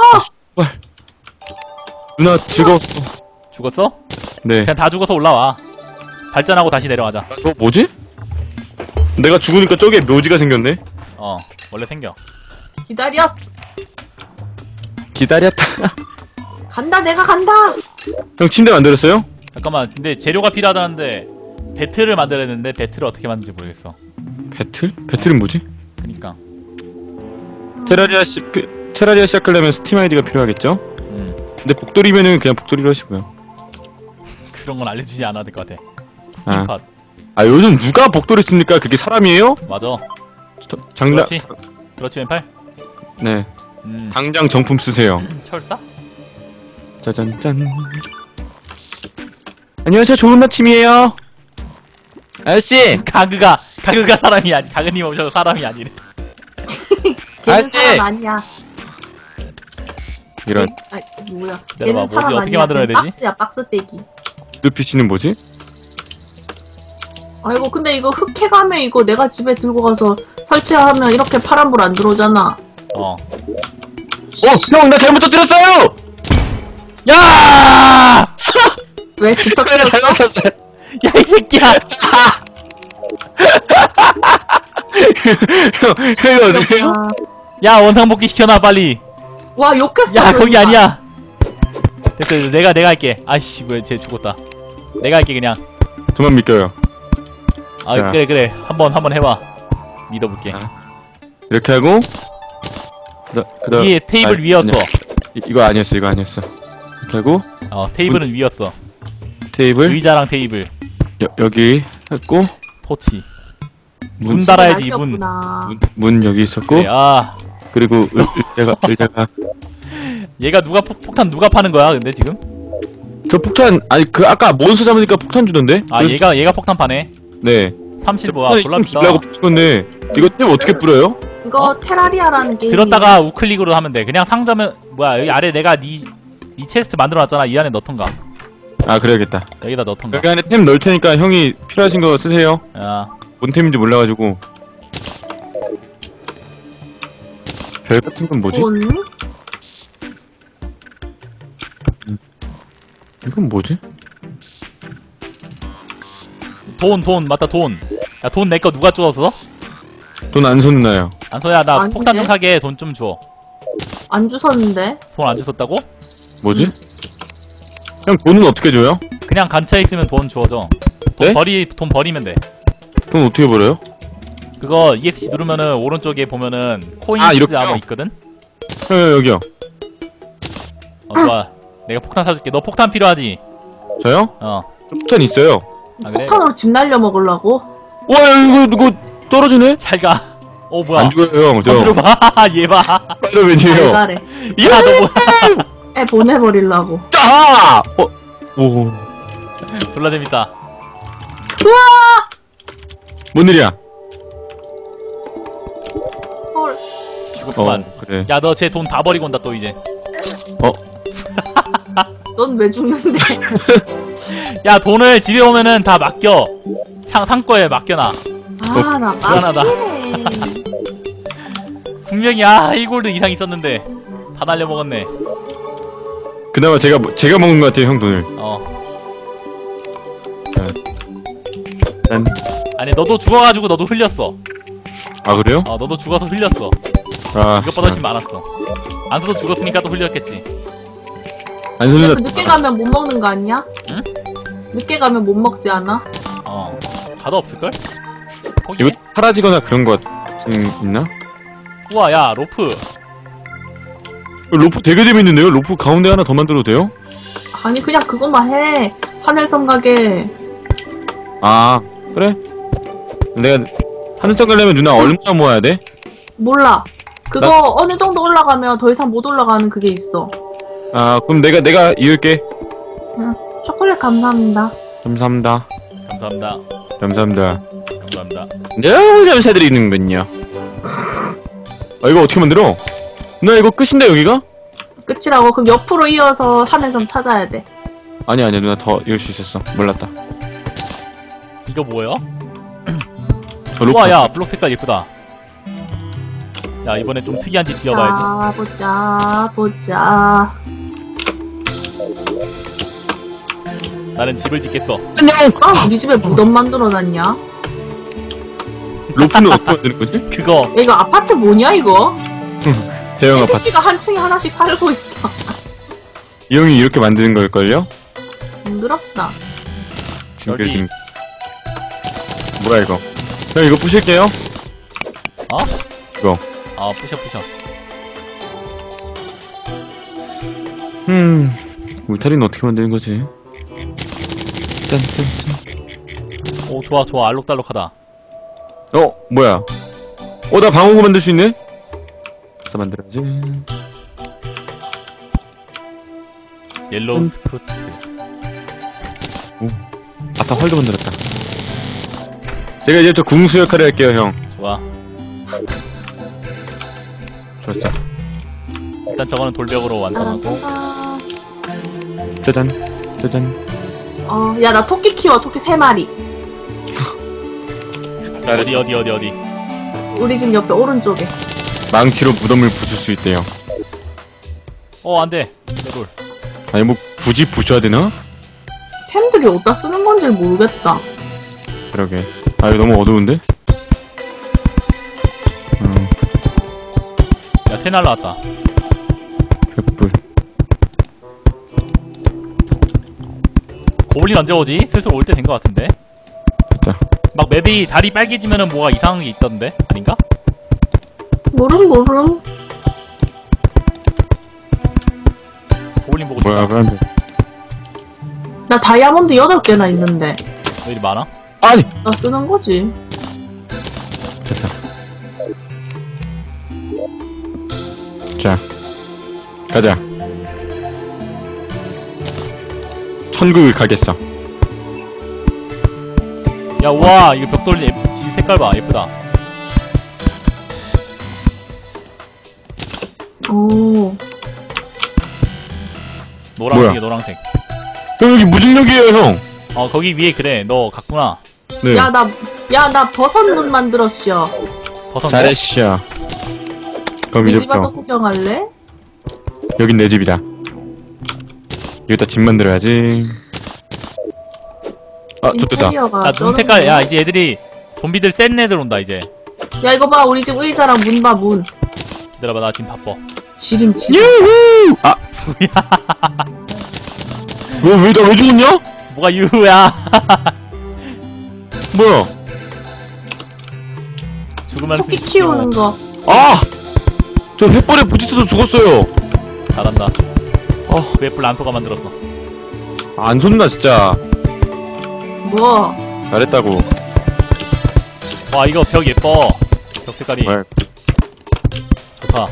누나 즐거웠어. 죽었어? 네. 그냥 다 죽어서 올라와. 발전하고 다시 내려가자. 저거 뭐지? 내가 죽으니까 저기에 묘지가 생겼네. 원래 생겨. 기다려. 기다렸다. 간다 내가 간다. 형 침대 만들었어요? 잠깐만 근데 재료가 필요하다는데 배틀을 만들어야 되는데 배틀을 어떻게 만드는지 모르겠어. 배틀? 배틀은 뭐지? 그니까 테라리아 시작하려면 스팀 아이디가 필요하겠죠? 근데 복돌이면은 그냥 복돌이로 하시고요. 그런 건 알려주지 않아도 될 것 같아. 아. 컷. 아 요즘 누가 복돌이 씁니까? 그게 사람이에요? 맞아. 장난. 그렇지 왼팔. 네. 당장 정품 쓰세요. 철사? 짜잔짠. 안녕하세요. 좋은 아침이에요. 아저씨. 가그가 사람이 아니. 가그님 오셔서 사람이 아니래. 걔는 아저씨! 사람 아니야. 이런. 뭐야? 내려봐, 걔는 뭐지? 사람 어떻게 아니야. 만들어야 걔는 되지? 박스야 박스 떼기. ヌ피씨는 뭐지? 아이고 근데 이거 흑해가면 이거 내가 집에 들고 가서 설치하면 이렇게 파란불 안 들어오잖아. 형, 나 잘못 터뜨렸어요! 야! 왜 집터 그래, 뜯었어? 잘못 터뜨렸어요. 야, 이 새끼야! 형, 이거 어디에요? 야, 원상복귀 시켜놔, 빨리! 와 욕했어. 야, 거기 그러니까. 아니야! 됐어, 내가 할게. 아이씨, 왜 쟤 죽었다. 내가 할게, 그냥. 저만 믿겨요. 아, 자. 그래. 한번 해봐. 믿어볼게. 이렇게 하고, 그다음. 위에 테이블 위였어. 이거 아니었어. 이렇게 하고, 테이블은 위였어. 테이블. 의자랑 테이블. 여기 했고, 토치. 문 달아야지 문. 날렸구나. 문 여기 있었고 그래, 아 그리고 의자가 얘가 누가 폭탄 누가 파는 거야 근데 지금? 저 폭탄 아니 그 아까 몬스터 잡으니까 폭탄 주던데? 아 그래서- 얘가 폭탄 파네. 네 30뭐야 졸라 비싸. 주려고 붙였는데 이거 템 어떻게 뿌려요? 이거 테라리아라는 게임. 들었다가 우클릭으로 하면 돼. 그냥 상점에 뭐야 여기 아래 내가 니 체스트 만들어놨잖아. 이 안에 넣던가. 아 그래야겠다. 여기다 넣던가. 여기 안에 템 넣을 테니까 형이 필요하신 거 쓰세요. 야 뭔 템인지 몰라가지고. 별 같은 건 뭐지? 돈. 이건 뭐지? 돈 맞다 돈. 야 돈 내 거 누가 주웠어? 돈 안 솟나요? 안소야 나 아닌데? 폭탄 좀 사게 돈 좀 줘. 안 주웠는데. 돈 안 줬었다고? 뭐지? 형 돈은 어떻게 줘요? 그냥 간처에 있으면 돈 주워져. 네? 돈 버리면 돼. 돈 어떻게 벌어요? 그거 ESC 누르면은 오른쪽에 보면은 코인스 아, 이렇게요? 아마 있거든? 여기요. 좋아. 내가 폭탄 사줄게. 너 폭탄 필요하지? 저요? 어. 폭탄 있어요. 아 그래? 폭탄으로 집 날려 먹으려고. 와 이거 떨어지네? 잘 가. 뭐야? 안 죽어요 형. 저 들어봐. 얘 봐. 스파이더맨이에요. 달달해. 야, 너 뭐야? 애 보내버리려고. 아! 오. 졸라 재밌다. 뭔 일이야? 헐. 죽었구만. 그래. 야, 너 쟤 돈 다 버리고 온다, 또 이제. 넌 왜 죽는데? 야, 돈을 집에 오면은 다 맡겨. 상거에 맡겨놔. 아, 나 불안하다. 깜짝이네. 분명히, 1골드 이상 있었는데. 다 날려먹었네. 그나마 제가 먹은 것 같아요 형 돈을. 난. 아니, 너도 죽어가지고 너도 흘렸어. 아 그래요? 너도 죽어서 흘렸어. 아. 이것보다 훨씬 많았어. 안수도 죽었으니까 또 흘렸겠지. 안 근데 손나. 그 늦게 가면 못 먹는 거 아니야? 응? 늦게 가면 못 먹지 않아? 가도 없을걸? 이거 거기에? 사라지거나 그런 거 있나? 우와, 야, 로프. 로프 되게 재밌는데요? 로프 가운데 하나 더 만들어도 돼요? 아니, 그냥 그것만 해. 하늘섬 가게. 아 그래? 내가 하늘성 가려면 누나 얼마나 모아야 돼? 몰라. 그거 어느 정도 올라가면 더 이상 못 올라가는 그게 있어. 아 그럼 내가 이을게. 초콜릿 감사합니다. 감사합니다. 감사합니다. 감사합니다. 감사합니다. 너무 감사드리는군요. 아 이거 어떻게 만들어? 누나 이거 끝인데 여기가? 끝이라고. 그럼 옆으로 이어서 하늘섬 찾아야 돼. 아니야 누나 더 이을 수 있었어. 몰랐다. 이거 뭐야? 로프. 우와, 야, 블록 색깔 예쁘다. 야, 이번에 좀 특이한 집 지어봐야지. 보자. 나는 집을 짓겠어. 아, 우리 집에 무덤 만들어놨냐? 로프는 어떻게 만드는 거지? 그거, 야, 이거 아파트 뭐냐, 이거? 대형 아파트. 씨가 한 층에 하나씩 살고 있어. 이 형이 이렇게 만드는 걸걸요? 징그럽다. 징글징글. 뭐야 이거? 형 이거 부실게요. 어? 이거. 부셔. 울타리는 어떻게 만드는 거지? 짠짠짠. 오, 좋아. 알록달록하다. 뭐야? 나 방어구 만들 수 있네? 그래서 만들어야지. 옐로우 스쿠트. 아싸 활도 만들었다. 제가 이제부터 궁수 역할을 할게요 형. 좋아. 좋았어. 일단 저거는 돌벽으로 완성하고. 짜잔 짜잔. 야, 나 토끼 키워. 토끼 3마리. 어디? 우리 집 옆에 오른쪽에. 망치로 무덤을 부술 수 있대요. 안 돼. 내 돌. 아니 뭐 굳이 부셔야 되나? 템들이 어디다 쓰는 건지 모르겠다. 그러게. 아 이거 너무 어두운데? 야, 새 날라왔다. 횃불. 고블린 언제 오지? 슬슬 올 때 된 것 같은데? 됐다. 막 맵이 달이 빨개지면은 뭐가 이상한 게 있던데? 아닌가? 모름. 고블린 보고 뭐야 싶다. 그런데. 나 다이아몬드 8개나 있는데. 왜 이리 많아? 아니 나 쓰는 거지. 좋다. 자, 가자. 천국을 가겠어. 야, 와, 이거 벽 돌리 색깔 봐. 예쁘다. 오. 노란색이야, 노란색. 형, 여기 무중력이에요, 형. 거기 위에 그래. 너 갔구나. 네. 야, 나 버섯 문 만들었어. 버섯 잘했어. 그럼 우리 집 와서 이제부터 구경할래? 여긴 내 집이다. 여기다 집 만들어야지. 아, 좋됐다. 인테리어가 야, 눈 색깔, 야, 이제 애들이, 좀비들 센 애들 온다, 이제. 야, 이거 봐. 우리 집 의자랑 문 봐, 문. 기다려봐, 나 지금 바빠. 지림. 유후! 아! 왜 죽었냐? 뭐가 유야? 뭐야? 죽으면 토끼 키우는 거. 아! 저 횃불에 부딪혀서 죽었어요. 잘한다. 어. 왜 뿔 안 속아 만들었어? 안 솟나, 진짜. 뭐? 잘했다고. 와, 이거 벽 예뻐. 벽 색깔이. 왜? 좋다.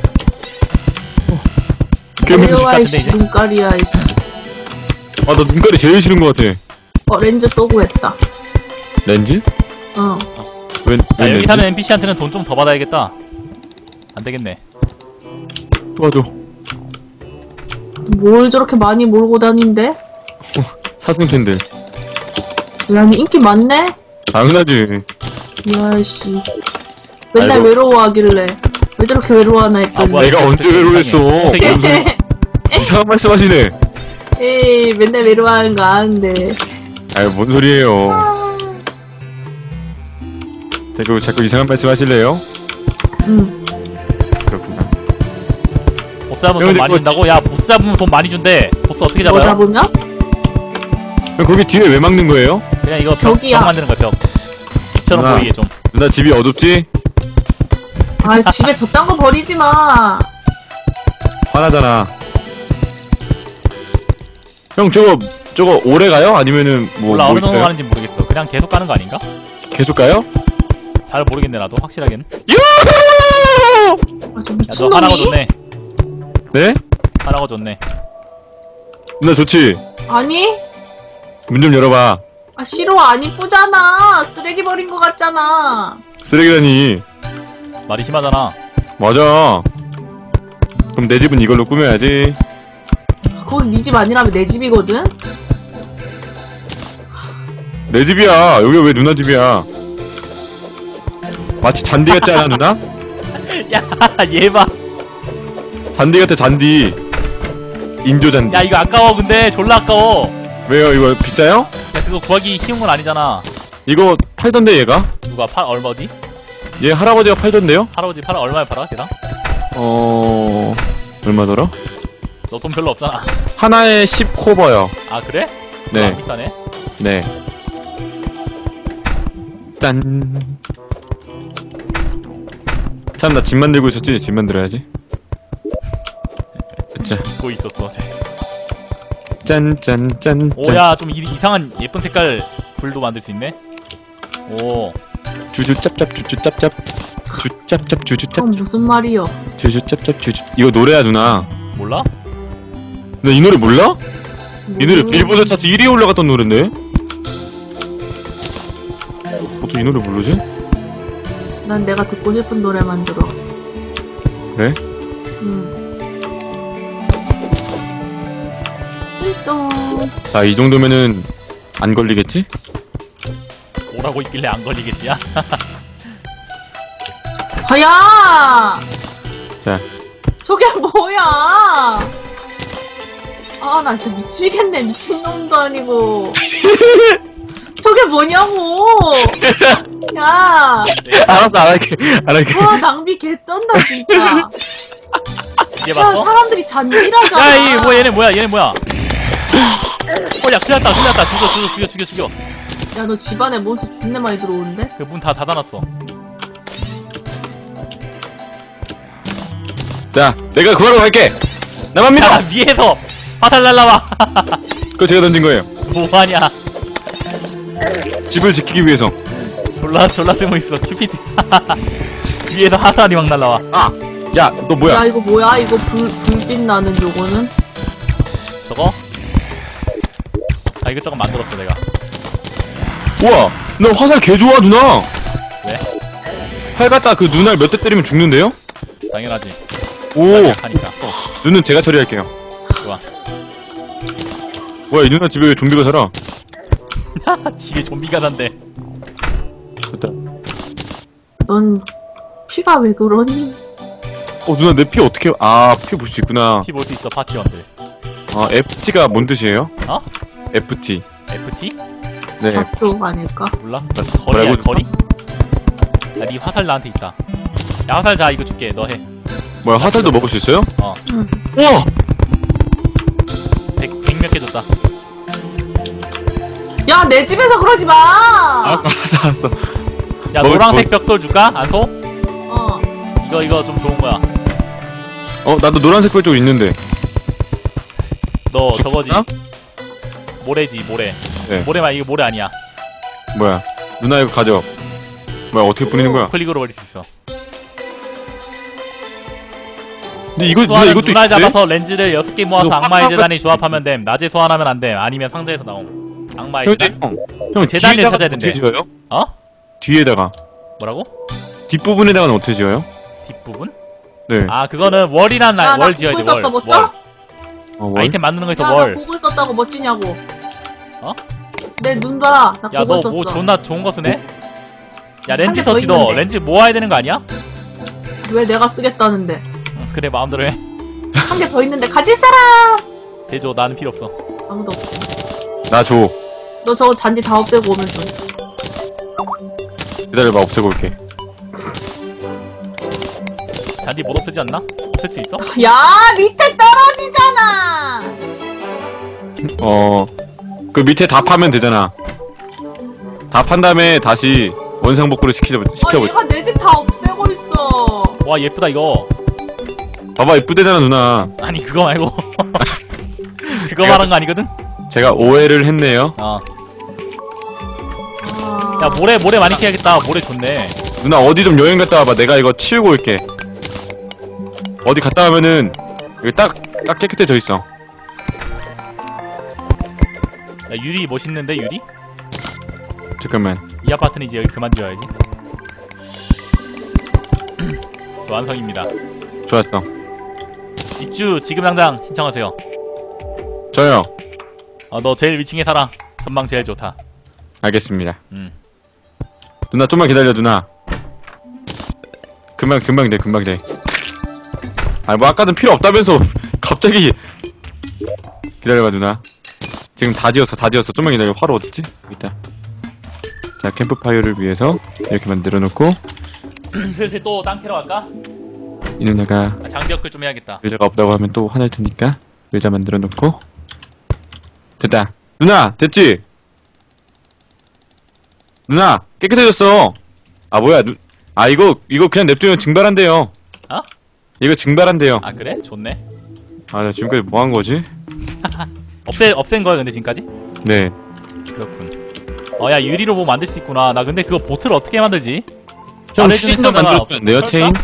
깨면 집 와, 같은데, 이씨, 이제? 눈깔이야, 이씨. 아, 나 눈깔이 제일 싫은 것 같아. 렌즈 또 구했다. 렌즈? 어. 웬 야, 여기 렌즈? 사는 NPC한테는 돈 좀 더 받아야겠다. 안 되겠네. 도와줘. 뭘 저렇게 많이 몰고 다닌대? 사슴팬들. 야, 니 인기 많네? 당연하지. 야, 씨. 맨날 아이고. 외로워하길래. 왜 저렇게 외로워하나 했더니. 뭐야, 내가 이거 언제 되게 외로웠어? 되게 뭔 소리- 이상한 말씀 하시네. 에이, 맨날 외로워하는 거 아는데. 아유, 뭔 소리예요. 자꾸 이상한 말씀 하실래요? 응. 그렇구나. 보스 잡으면 돈 근데 많이 그거 준다고? 야, 보스 잡으면 돈 많이 준대. 보스 어떻게 뭐 잡아요? 잡으면? 그럼 거기 뒤에 왜 막는 거예요? 그냥 이거 벽이야. 벽 만드는 거야, 벽. 집처럼 누나. 보이게 좀. 누나 집이 어둡지? 아, 집에 저딴 거 버리지 마. 화나잖아. 형, 저거 오래 가요? 아니면은 몰라, 어느 정도 있어요? 가는지 모르겠어. 그냥 계속 가는 거 아닌가? 계속 가요? 잘 모르겠네, 나도. 확실하게는. 아, 저 야, 너 하나가 미친놈이? 좋네. 네? 하나가 좋네. 누나 좋지? 아니? 문 좀 열어봐. 아, 싫어. 안 이쁘잖아. 쓰레기 버린 거 같잖아. 쓰레기라니. 말이 심하잖아. 맞아. 그럼 내 집은 이걸로 꾸며야지. 그건 네 집 아니라면 내 집이거든? 내 집이야. 여기 왜 누나 집이야? 마치 잔디 같지 않아, 누나? 야, 얘 봐. 잔디 같아, 잔디. 인조 잔디. 야, 이거 아까워, 근데. 졸라 아까워. 왜요? 이거 비싸요? 야, 그거 구하기 쉬운 건 아니잖아. 이거 팔던데, 얘가? 누가 얼마지? 얘 할아버지가 팔던데요? 할아버지 얼마에 팔아, 걔랑? 얼마더라? 너 돈 별로 없잖아. 하나에 10코버요. 아, 그래? 네. 안 비싸네. 네. 짠. 참, 나 집 만들고 있었지? 집 만들어야지. 자, 그거 있었어, 어제. 짠, 짠, 짠, 짠. 오야, 좀 이상한 예쁜 색깔 불도 만들 수 있네. 오, 주주 짭짭, 주주 짭짭. 주 짭짭, 주주 그건 짭짭. 무슨 말이여? 주주 짭짭, 주주. 이거 노래야, 누나. 몰라? 너 이 노래 몰라? 이 노래 모르- 빌보드 차트 1위에 올라갔던 노래인데? 어떻게 이 노래 모르지? 난 내가 듣고 싶은 노래만 들어. 그래? 응. 또 자, 이 정도면은 안 걸리겠지? 뭐라고 있길래 안 걸리겠지야? 가야! 자, 저게 뭐야? 아, 나 진짜 미치겠네. 미친놈도 아니고. 저게 뭐냐고! 야! 알았어, 안 할게. 안 할게. 와, 낭비 개쩐다, 진짜. 얘 야, 봤어? 사람들이 잔디라잖아. 야, 이 뭐야, 얘네 뭐야, 얘네 뭐야? 야, 큰일 났다, 큰일 났다. 죽여. 야, 너 집안에 몬스터 존내 많이 들어오는데? 그 문 다 닫아놨어. 자, 내가 구하러 갈게. 나만 믿어. 야, 위에서 화살 날라와. 그거 제가 던진 거예요. 뭐하냐? 집을 지키기 위해서. 졸라 숨어있어 큐피드. 위에서 화살이 막 날라와. 야, 너 뭐야? 야, 이거 뭐야? 이거 불빛 나는 요거는? 저거? 아 이것저것 만들었어 내가. 우와, 너 화살 개 좋아, 누나. 왜? 활 갖다 그 누나를 몇 대 때리면 죽는데요? 당연하지. 오, 약하니까. 눈은 제가 처리할게요. 좋아. 뭐야, 이 누나 집에 왜 좀비가 살아? 집에 좀비가 난데. 됐다. 넌 피가 왜 그러니? 누나 내 피 어떻게? 피 볼 수 있구나. 피 볼 수 있어 파티원들. FT가 뭔 뜻이에요? 어? FT. FT? 네. 좌표 아닐까? 몰라? 뭐라고? 거리야 거리? 야니 화살 나한테 있다. 야 화살 자 이거 줄게 너 해. 뭐야, 화살도 먹을 수 있어요? 응. 우와! 100 몇 개 줬다. 야, 내 집에서 그러지 마! 알았어. 야 먹을 노란색 벽돌 줄까? 안 소? 어. 이거 좀 좋은 거야. 나도 노란색 별 쪽 있는데. 너 저거지? 죽었어? 모래지 모래. 네. 모래만 이거 모래 아니야. 뭐야? 누나 이거 가져. 뭐야, 어떻게 뿌리는 거야? 클릭으로 버릴 수 있어. 근데 이거, 누나 소환은 이것도 눈알 있대? 잡아서 렌즈를 6개 모아서 이거 악마의 화가- 재단에 조합하면 됨. 낮에 소환하면 안 됨. 아니면 상자에서 나옴. 악마의 재단? 형, 재단을 뒤에다가 찾아야 어떻게 된대. 지어요? 어? 뒤에다가. 뭐라고? 뒷부분에다가는 어떻게 지어요? 뒷부분? 네. 그거는 월이란 야, 나 월 지어야 돼. 곡을 월. 썼어, 월. 멋져? 월? 아이템 만드는 거 있어 야, 나 월. 곡을 썼다고 멋지냐고. 어? 내 눈 봐. 나 야 곡을 너 썼어. 뭐 존나 좋은 거 쓰네? 야 한 렌즈 개더 썼지 너. 있는데. 렌즈 모아야 되는 거 아니야? 왜 내가 쓰겠다는데. 그래 마음대로 해. 한 개 더 있는데 가질 사람! 대줘 나는 필요 없어. 아무도 없어. 나 줘. 너 저거 잔디 다 없애고 오면 좀. 기다려봐, 없애고 올게. 잔디 못 없애지 않나? 없앨 수 있어? 야, 밑에 떨어지잖아! 그 밑에 다 파면 되잖아. 다 판 다음에 다시 원상복구를 시켜보자. 얘가 내 집 다 없애고 있어. 와 예쁘다 이거. 봐봐, 이쁘대잖아, 누나. 아니 그거 말고 그거 말한 거 아니거든? 제가 오해를 했네요. 어. 아... 야 모래 많이 캐야겠다. 모래 좋네. 누나, 어디 좀 여행 갔다 와봐. 내가 이거 치우고 올게. 어디 갔다 오면은, 여기 딱 깨끗해져 있어. 야 유리 멋있는데 유리? 잠깐만. 이 아파트는 이제 여기 그만 지어야지. 저 완성입니다. 좋았어. 입주 지금 당장 신청하세요. 저요. 너 제일 위층에 살아. 전망 제일 좋다. 알겠습니다. 음. 누나, 좀만 기다려, 누나. 금방 돼. 뭐 아까는 필요 없다면서 갑자기. 기다려봐, 누나. 지금 다 지었어. 좀만 기다려. 화로 어딨지? 여기 있다. 자, 캠프파이어를 위해서 이렇게 만들어 놓고, 슬슬 또 땅 캐러 갈까? 이 누나가 장비 업글 좀 해야겠다. 의자가 없다고 하면 또 화낼 테니까 의자 만들어 놓고. 됐다. 누나, 됐지? 누나, 깨끗해졌어. 뭐야, 이거 그냥 냅두면 증발한대요. 어? 이거 증발한대요. 아 그래? 좋네. 나 지금까지 뭐 한 거지? 없앤 거야 근데 지금까지? 네. 그렇군. 야 유리로 뭐 만들 수 있구나. 나 근데 그거 보트를 어떻게 만들지? 형, 말해주는 체인도 시청자가 만들어주면 안 돼요? 없을까? 체인?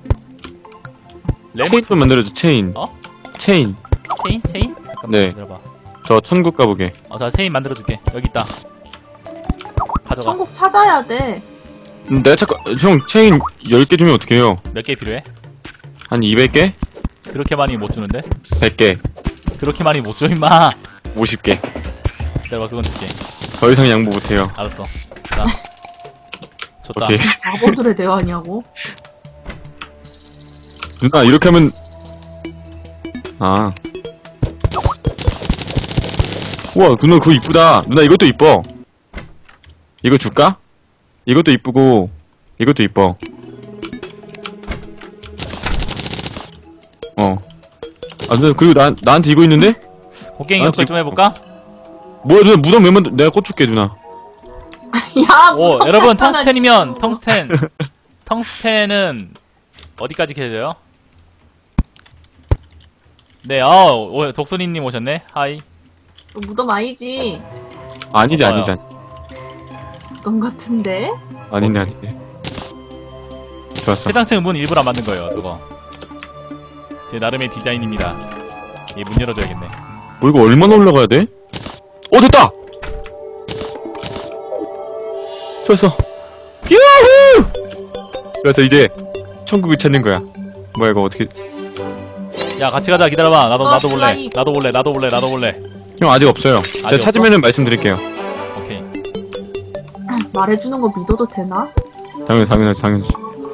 레몬 체인도 만들어줘, 체인. 어? 체인. 체인? 잠깐만 네. 기다려봐. 저 천국 가보게. 자 체인 만들어줄게. 여기 있다. 가져가. 천국 찾아야 돼. 내가 자꾸, 형, 체인 10개 주면 어떡해요? 몇 개 필요해? 한 200개? 그렇게 많이 못 주는데? 100개. 그렇게 많이 못 줘 임마. 50개. 기다려봐 그건 줄게. 더 이상 양보 못해요. 알았어. 자. 줬다. 오케이. 바보들의 대화냐고? 누나, 이렇게 하면. 우와, 누나 그거 이쁘다. 누나 이것도 이뻐. 이거 줄까? 이것도 이쁘고, 이것도 이뻐. 누나, 그리고 나한테 이거 있는데? 곡괭이 아, 업글 좀 해볼까? 뭐야, 누나, 무덤 몇 만, 내가 꽃 줄게, 누나. 야, 오 무덤 여러분 갖다 텅스텐이면 텅스텐은 어디까지 캐져요? 네, 독수리님 오셨네. 하이. 너 무덤 아니지? 아니지, 봐봐요. 아니지. 똥 같은데? 아니네, 아니네. 좋았어. 최상층 문 일부러 안 만든 거예요, 저거. 제 나름의 디자인입니다. 얘 문 열어줘야겠네. 뭐, 이거 얼마나 올라가야 돼? 됐다! 좋았어. 야후! 좋았어, 이제 천국을 찾는 거야. 뭐야, 이거 어떻게. 야, 같이 가자. 기다려봐. 나도 볼래. 슬라임. 나도 볼래. 형, 아직 없어요. 제가 없어? 찾으면은 말씀드릴게요. 오케이. 말해주는 거 믿어도 되나? 당연하지.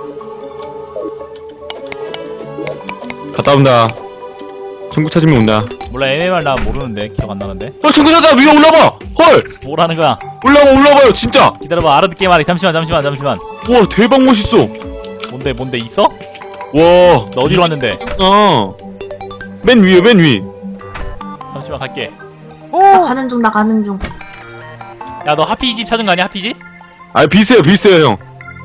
갔다 온다. 천국 찾으면 온다. 몰라, MMR 나 모르는데. 기억 안 나는데. 천국 찾아! 위로 올라봐! 헐! 뭐라는 거야? 올라봐요, 진짜! 기다려봐. 알아듣게 말해. 잠시만. 와, 대박 멋있어! 뭔데 있어? 와. 너 어디로 왔는데? 맨 위. 잠시만 갈게. 나 가는 중. 야, 너 하피 집 찾은 거 아니야? 하피 집? 아, 비슷해요, 형.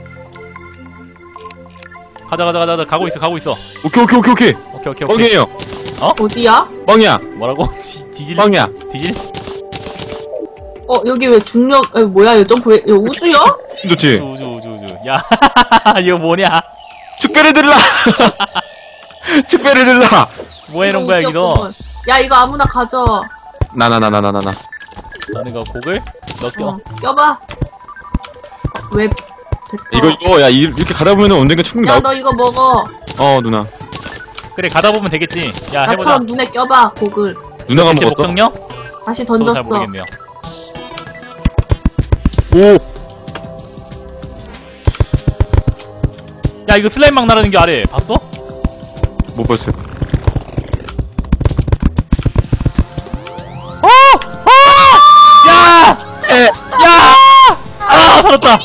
가자. 가고 있어. 오케이. 뻥이에요. 어디야? 뻥이야. 뭐라고? 디질? 뻥이야. 디질? 여기 왜 중력, 뭐야, 이 점프 왜, 이거 우주야? 좋지. 우주. 야, 이거 뭐냐? 축배를 들라. 뭐 해놓은 거야, 여기서? 우주였구먼. 야, 이거 아무나 가져. 나. 나는 거 곡을? 너 껴. 껴봐. 왜, 됐다. 이거, 야, 이렇게 가다 보면은 언젠가 천국 야, 나올. 너 이거 먹어. 누나. 그래, 가다 보면 되겠지. 야, 해보자. 나처럼 눈에 껴봐, 곡을. 누나가 대체 먹었어? 목적요? 다시 저도 잘 던졌어. 모르겠네요. 오. 야, 이거 슬라임 막 나르는 게 아래. 봤어? 못 봤어요. 야! 야! 살았다.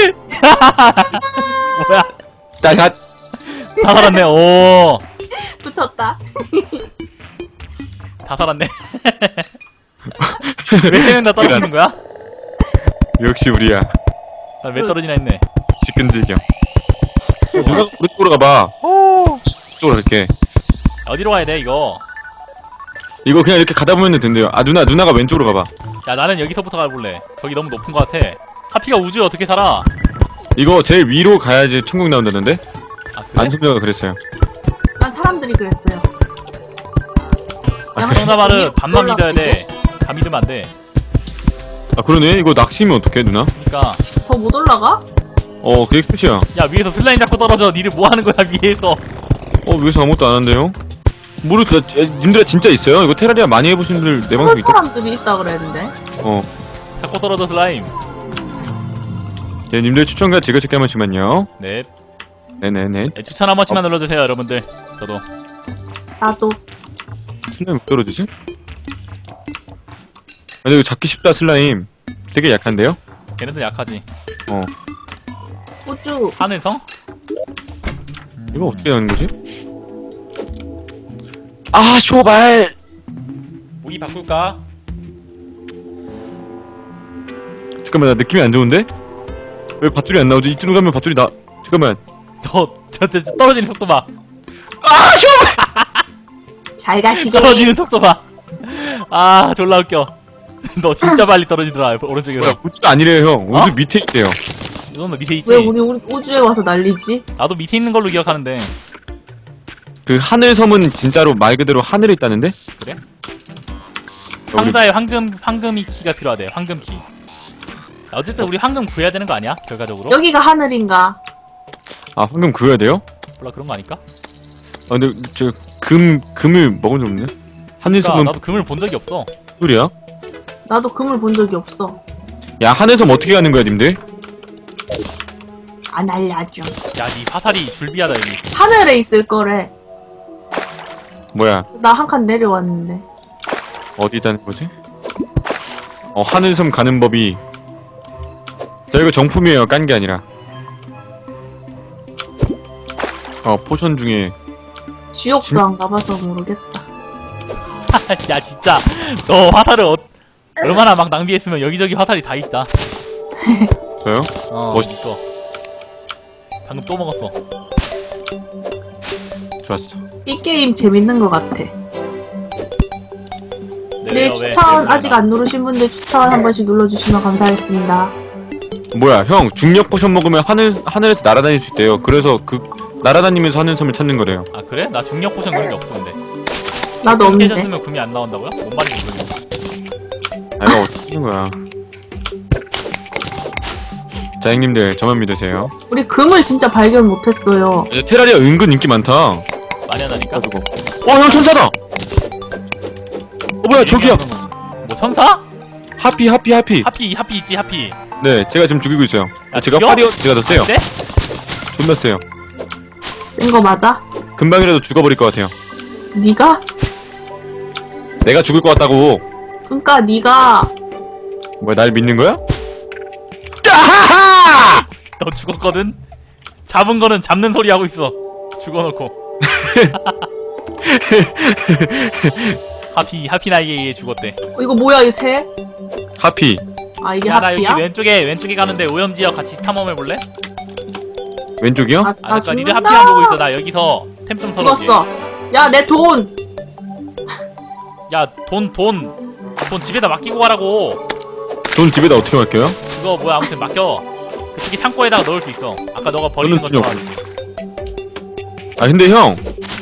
뭐야? 다 살았네. 오. 붙었다. 다 살았네. 왜 3명 다 떨어지는 거야? 역시 우리야. 나 왜 떨어지나 했네. 지끈질겨. 누나가 오른쪽으로 가봐. 이쪽으로 갈게. 어디로 가야 돼, 이거? 이거 그냥 이렇게 가다 보면 된대요. 누나가 왼쪽으로 가봐. 야, 나는 여기서부터 가볼래. 저기 너무 높은 것 같아. 하피가 우주에 어떻게 살아? 이거 제일 위로 가야지 천국 나온다는데? 아, 그래? 안성녀가 그랬어요. 난 사람들이 그랬어요. 정답말은 반만 믿어야 돼. 다 믿으면 안 돼. 그러네. 이거 낚시면 어떡해, 누나? 그니까. 더 못 올라가? 그게 끝이야. 야, 위에서 슬라임 잡고 떨어져. 니들 뭐 하는 거야, 위에서. 위에서 아무것도 안 하는데요? 님들아 진짜 있어요? 이거 테라리아 많이 해보신 분들 내 방송 그런 있다. 사람들이 있다 그랬는데. 잡고 떨어져, 슬라임. 네, 님들 추천과 즐겨찾기 한 번씩만요. 네. 네네네. 네, 추천 한 번씩만 눌러주세요, 여러분들. 저도. 나도. 슬라임 못 떨어지지? 근데 이거 잡기 쉽다, 슬라임. 되게 약한데요? 걔네들 약하지. 우주. 하늘성? 이거 어떻게 하는 거지? 쇼발! 무기 바꿀까? 잠깐만, 나 느낌이 안 좋은데? 왜 밧줄이 안 나오지? 이쪽으로 가면 밧줄이 잠깐만. 저 떨어지는 속도 봐. 쇼발! 잘 가시게. 떨어지는 속도 봐. 졸라 웃겨. 너 진짜 빨리 떨어지더라, 오른쪽에서. 우주가 아니래요, 형. 우주 밑에 있대요. 이건 너 밑에 있지? 왜 우리 우주에 와서 난리지? 나도 밑에 있는 걸로 기억하는데. 그 하늘섬은 진짜로 말 그대로 하늘에 있다는데? 그래? 우리- 상자에 황금이 키가 필요하대, 황금 키. 어쨌든 우리 황금 구해야 되는 거 아니야? 결과적으로? 여기가 하늘인가? 황금 그어야 돼요? 몰라, 그런 거 아닐까? 근데 금을 먹은 적 없네? 그러니까 하늘섬은 나도 금을 본 적이 없어. 소리야? 나도 금을 본 적이 없어. 야, 하늘섬 어떻게 가는 거야, 님들? 안 알려줘. 야, 니 화살이 줄비하다, 여기. 하늘에 있을 거래. 뭐야, 나 한 칸 내려왔는데. 어디 있다는 거지? 하늘섬 가는 법이. 이거 정품이에요, 깐 게 아니라. 포션 중에. 지옥도 안 가봐서 모르겠다. 야, 진짜. 너 화살을 얼마나 막 낭비했으면 여기저기 화살이 다 있다. 저요? 멋있어. 방금 또 먹었어. 좋았어. 이 게임 재밌는 것 같아. 네, 우리 추천 아직 안 누르신 분들 추천 한 번씩 눌러주시면 감사하겠습니다. 뭐야, 형, 중력 포션 먹으면 하늘에서 날아다닐 수 있대요. 그래서 날아다니면서 하늘 섬을 찾는 거래요. 아 그래? 나 중력 포션 그런 게 없어 근데. 나도 없는데. 깨졌으면 금이 안 나온다고요? 뭔 말인지 모르겠어. 내가 어떻게 하는 거야. 자, 형님들, 저만 믿으세요. 우리 금을 진짜 발견 못했어요. 이제 테라리아 은근 인기 많다. 많이 하다니까? 가지고. 형, 천사다! 뭐야, 저기야! 뭐 천사? 하피. 하피 있지 하피. 네, 제가 지금 죽이고 있어요. 야, 제가 죽여? 파리어트가 더 세요. 안 돼? 존나 세요. 센 거 맞아? 금방이라도 죽어버릴 것 같아요. 네가? 내가 죽을 것 같다고. 그러니까 네가 뭐야, 날 믿는 거야? 따하하! 너 죽었거든? 잡은 거는 잡는 소리 하고 있어. 죽어놓고. 하피 나에게 의해 죽었대. 이거 뭐야 이 새? 하피. 아 이게 야 나 여기 하피야? 왼쪽에 가는데 오염지역 같이 탐험해 볼래? 왼쪽이요? 나 그러니까 니들 죽는다. 하피만 보고 있어. 나 여기서 템 좀 털어올게. 죽었어. 야 내 돈. 야 돈 집에다 맡기고 가라고. 돈 집에다 어떻게 맡겨요? 그거 뭐야 아무튼 맡겨. 그쪽에 창고에다가 넣을 수 있어. 아까 너가 버리는 저는 것처럼. 아, 근데 형.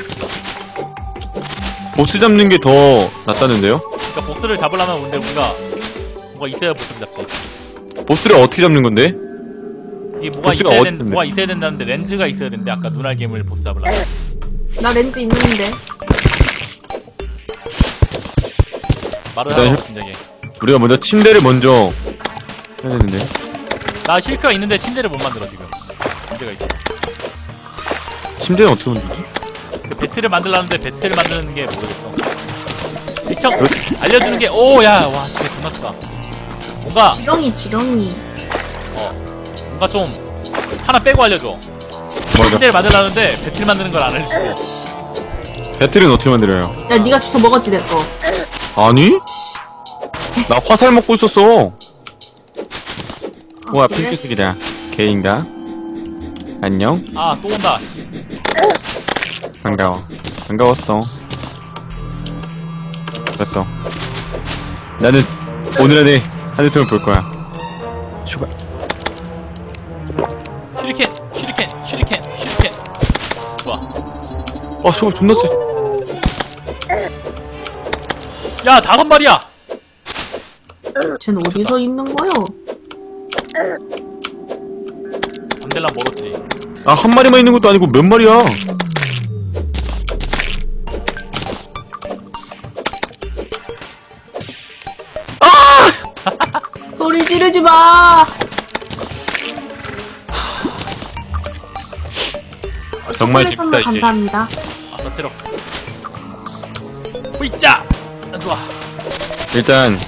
보스 잡는 게 더 낫다는데요? 그러니까 보스를 잡으려면 근데 우리가 뭐가 있어야 보스를 잡지. 보스를 어떻게 잡는 건데? 이게 뭐가 보스가 있어야 어디 있는데? 뭐가 있어야 된다는데 렌즈가 있어야 된대. 아까 눈알 괴물 보스 잡으려면. 나 렌즈 있는데. 말을 네. 하라고 진작에. 우리가 먼저 침대를 먼저 해야 되는데. 나 실크가 있는데 침대를 못 만들어 지금. 문제가 있어. 침대는 어떻게 만들지? 그 배틀을 만들라는데 배틀을 만드는 게 모르겠어. 미션 알려주는 게 오야 와 진짜 존나 크다. 뭔가 지렁이. 뭔가 좀 하나 빼고 알려줘. 맞아. 침대를 만들라는데 배틀 만드는 걸 안 알려주고. 배틀은 어떻게 만들어요? 야 네가 주워 먹었지 내 거. 아니? 나 화살 먹고 있었어. 우와, 그래? 핑크색이다. 개인가? 안녕? 아 또 온다. 반가워. 반가웠어. 됐어. 나는 오늘 안에 하늘섬을 볼 거야. 슈발. 슈리켄. 좋아. 슈발 존나 세. 야 5마리야. 쟤는 어디서 있는 거요? 안 될란 멀었지. 아, 한 마리만 있는 것도 아니고 몇 마리야? 소리 지르지 마. 정말 선물 재밌다, 이게. 감사합니다. 아싸 테러. 호이짜. 좋아. 일단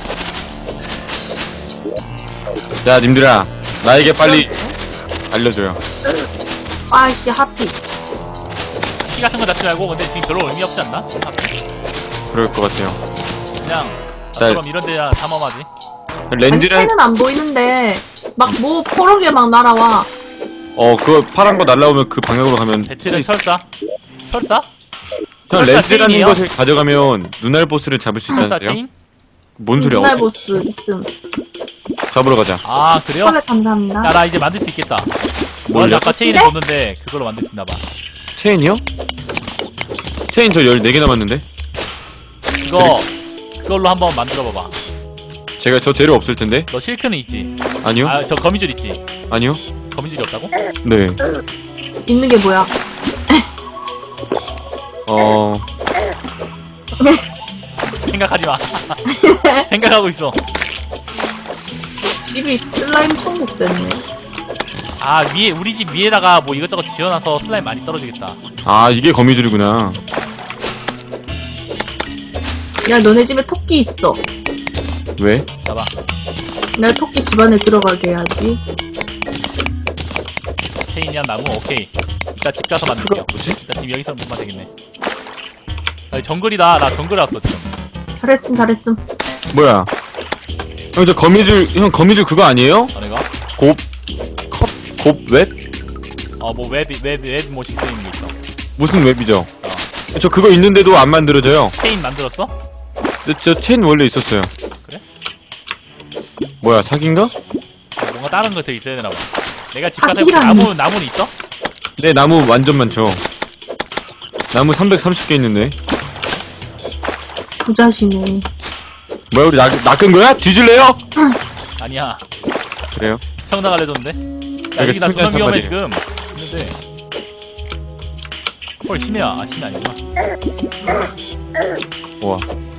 자, 님들아, 나에게 빨리 알려줘요. 아씨 하피. 피 같은 거 잡지 말고. 근데 지금 별로 의미 없지 않나? 그럴 것 같아요. 그냥 자, 나처럼 이런 데야 탐험하지. 아니 렌즈랑 새는 안 보이는데 막 뭐 포르게 막 날아와. 그거 파란 거 날라오면 그 방향으로 가면 배틀은 있어. 철사? 그냥 철사 렌즈라는 체인이에요? 것을 가져가면 눈알 보스를 잡을 수 철사 있다는데요? 체인? 뭔 소리야? 눈알 보스 있음. 잡으러 가자. 아 그래요? 선물 감사합니다. 야 나 이제 만들 수 있겠다. 뭘요? 아까 체인을 확실해? 줬는데 그걸로 만들 수 있나봐. 체인이요? 체인 저 14개 남았는데? 그걸로 한번 만들어봐봐. 제가 저 재료 없을 텐데? 너 실크는 있지? 아니요? 아 저 거미줄 있지? 아니요? 거미줄이 없다고? 네. 있는 게 뭐야? 생각하지 마. 생각하고 있어. 집이 슬라임 천국 됐네. 아 위에 우리 집 위에다가 뭐 이것저것 지어놔서 슬라임 많이 떨어지겠다. 이게 거미줄이구나. 야 너네 집에 토끼 있어. 왜? 잡아. 나 토끼 집안에 들어가게 해야지. 체인이랑 나무 오케이. 이따 집 가서 만들게요. 뭐지? 이따 집 여기서 못 만들겠네. 아 정글이다. 나 정글 왔어 지금. 잘했음. 뭐야? 형, 저 거미줄 그거 아니에요? 내가? 곱웹? 뭐 웹 모식 쓰이는 게 있어. 무슨 웹이죠? 저 그거 있는데도 안 만들어져요. 체인 만들었어? 저 체인 원래 있었어요. 그래? 뭐야, 사기인가? 뭔가 다른 것들 있어야 되나봐. 내가 집 가서 해볼게. 사기라니. 나무는 있어? 네, 나무 완전 많죠. 나무 330개 있는데. 부자시네. 뭐야, 우리 낚은 거야? 뒤질래요? 아니야. 그래요. 시청자가 알려줬는데? 야, 여기 여기 나 조선 시청자 위험해, 한마디. 지금. 있는데. 헐, 심해야. 아, 심해 아니구나. 우와.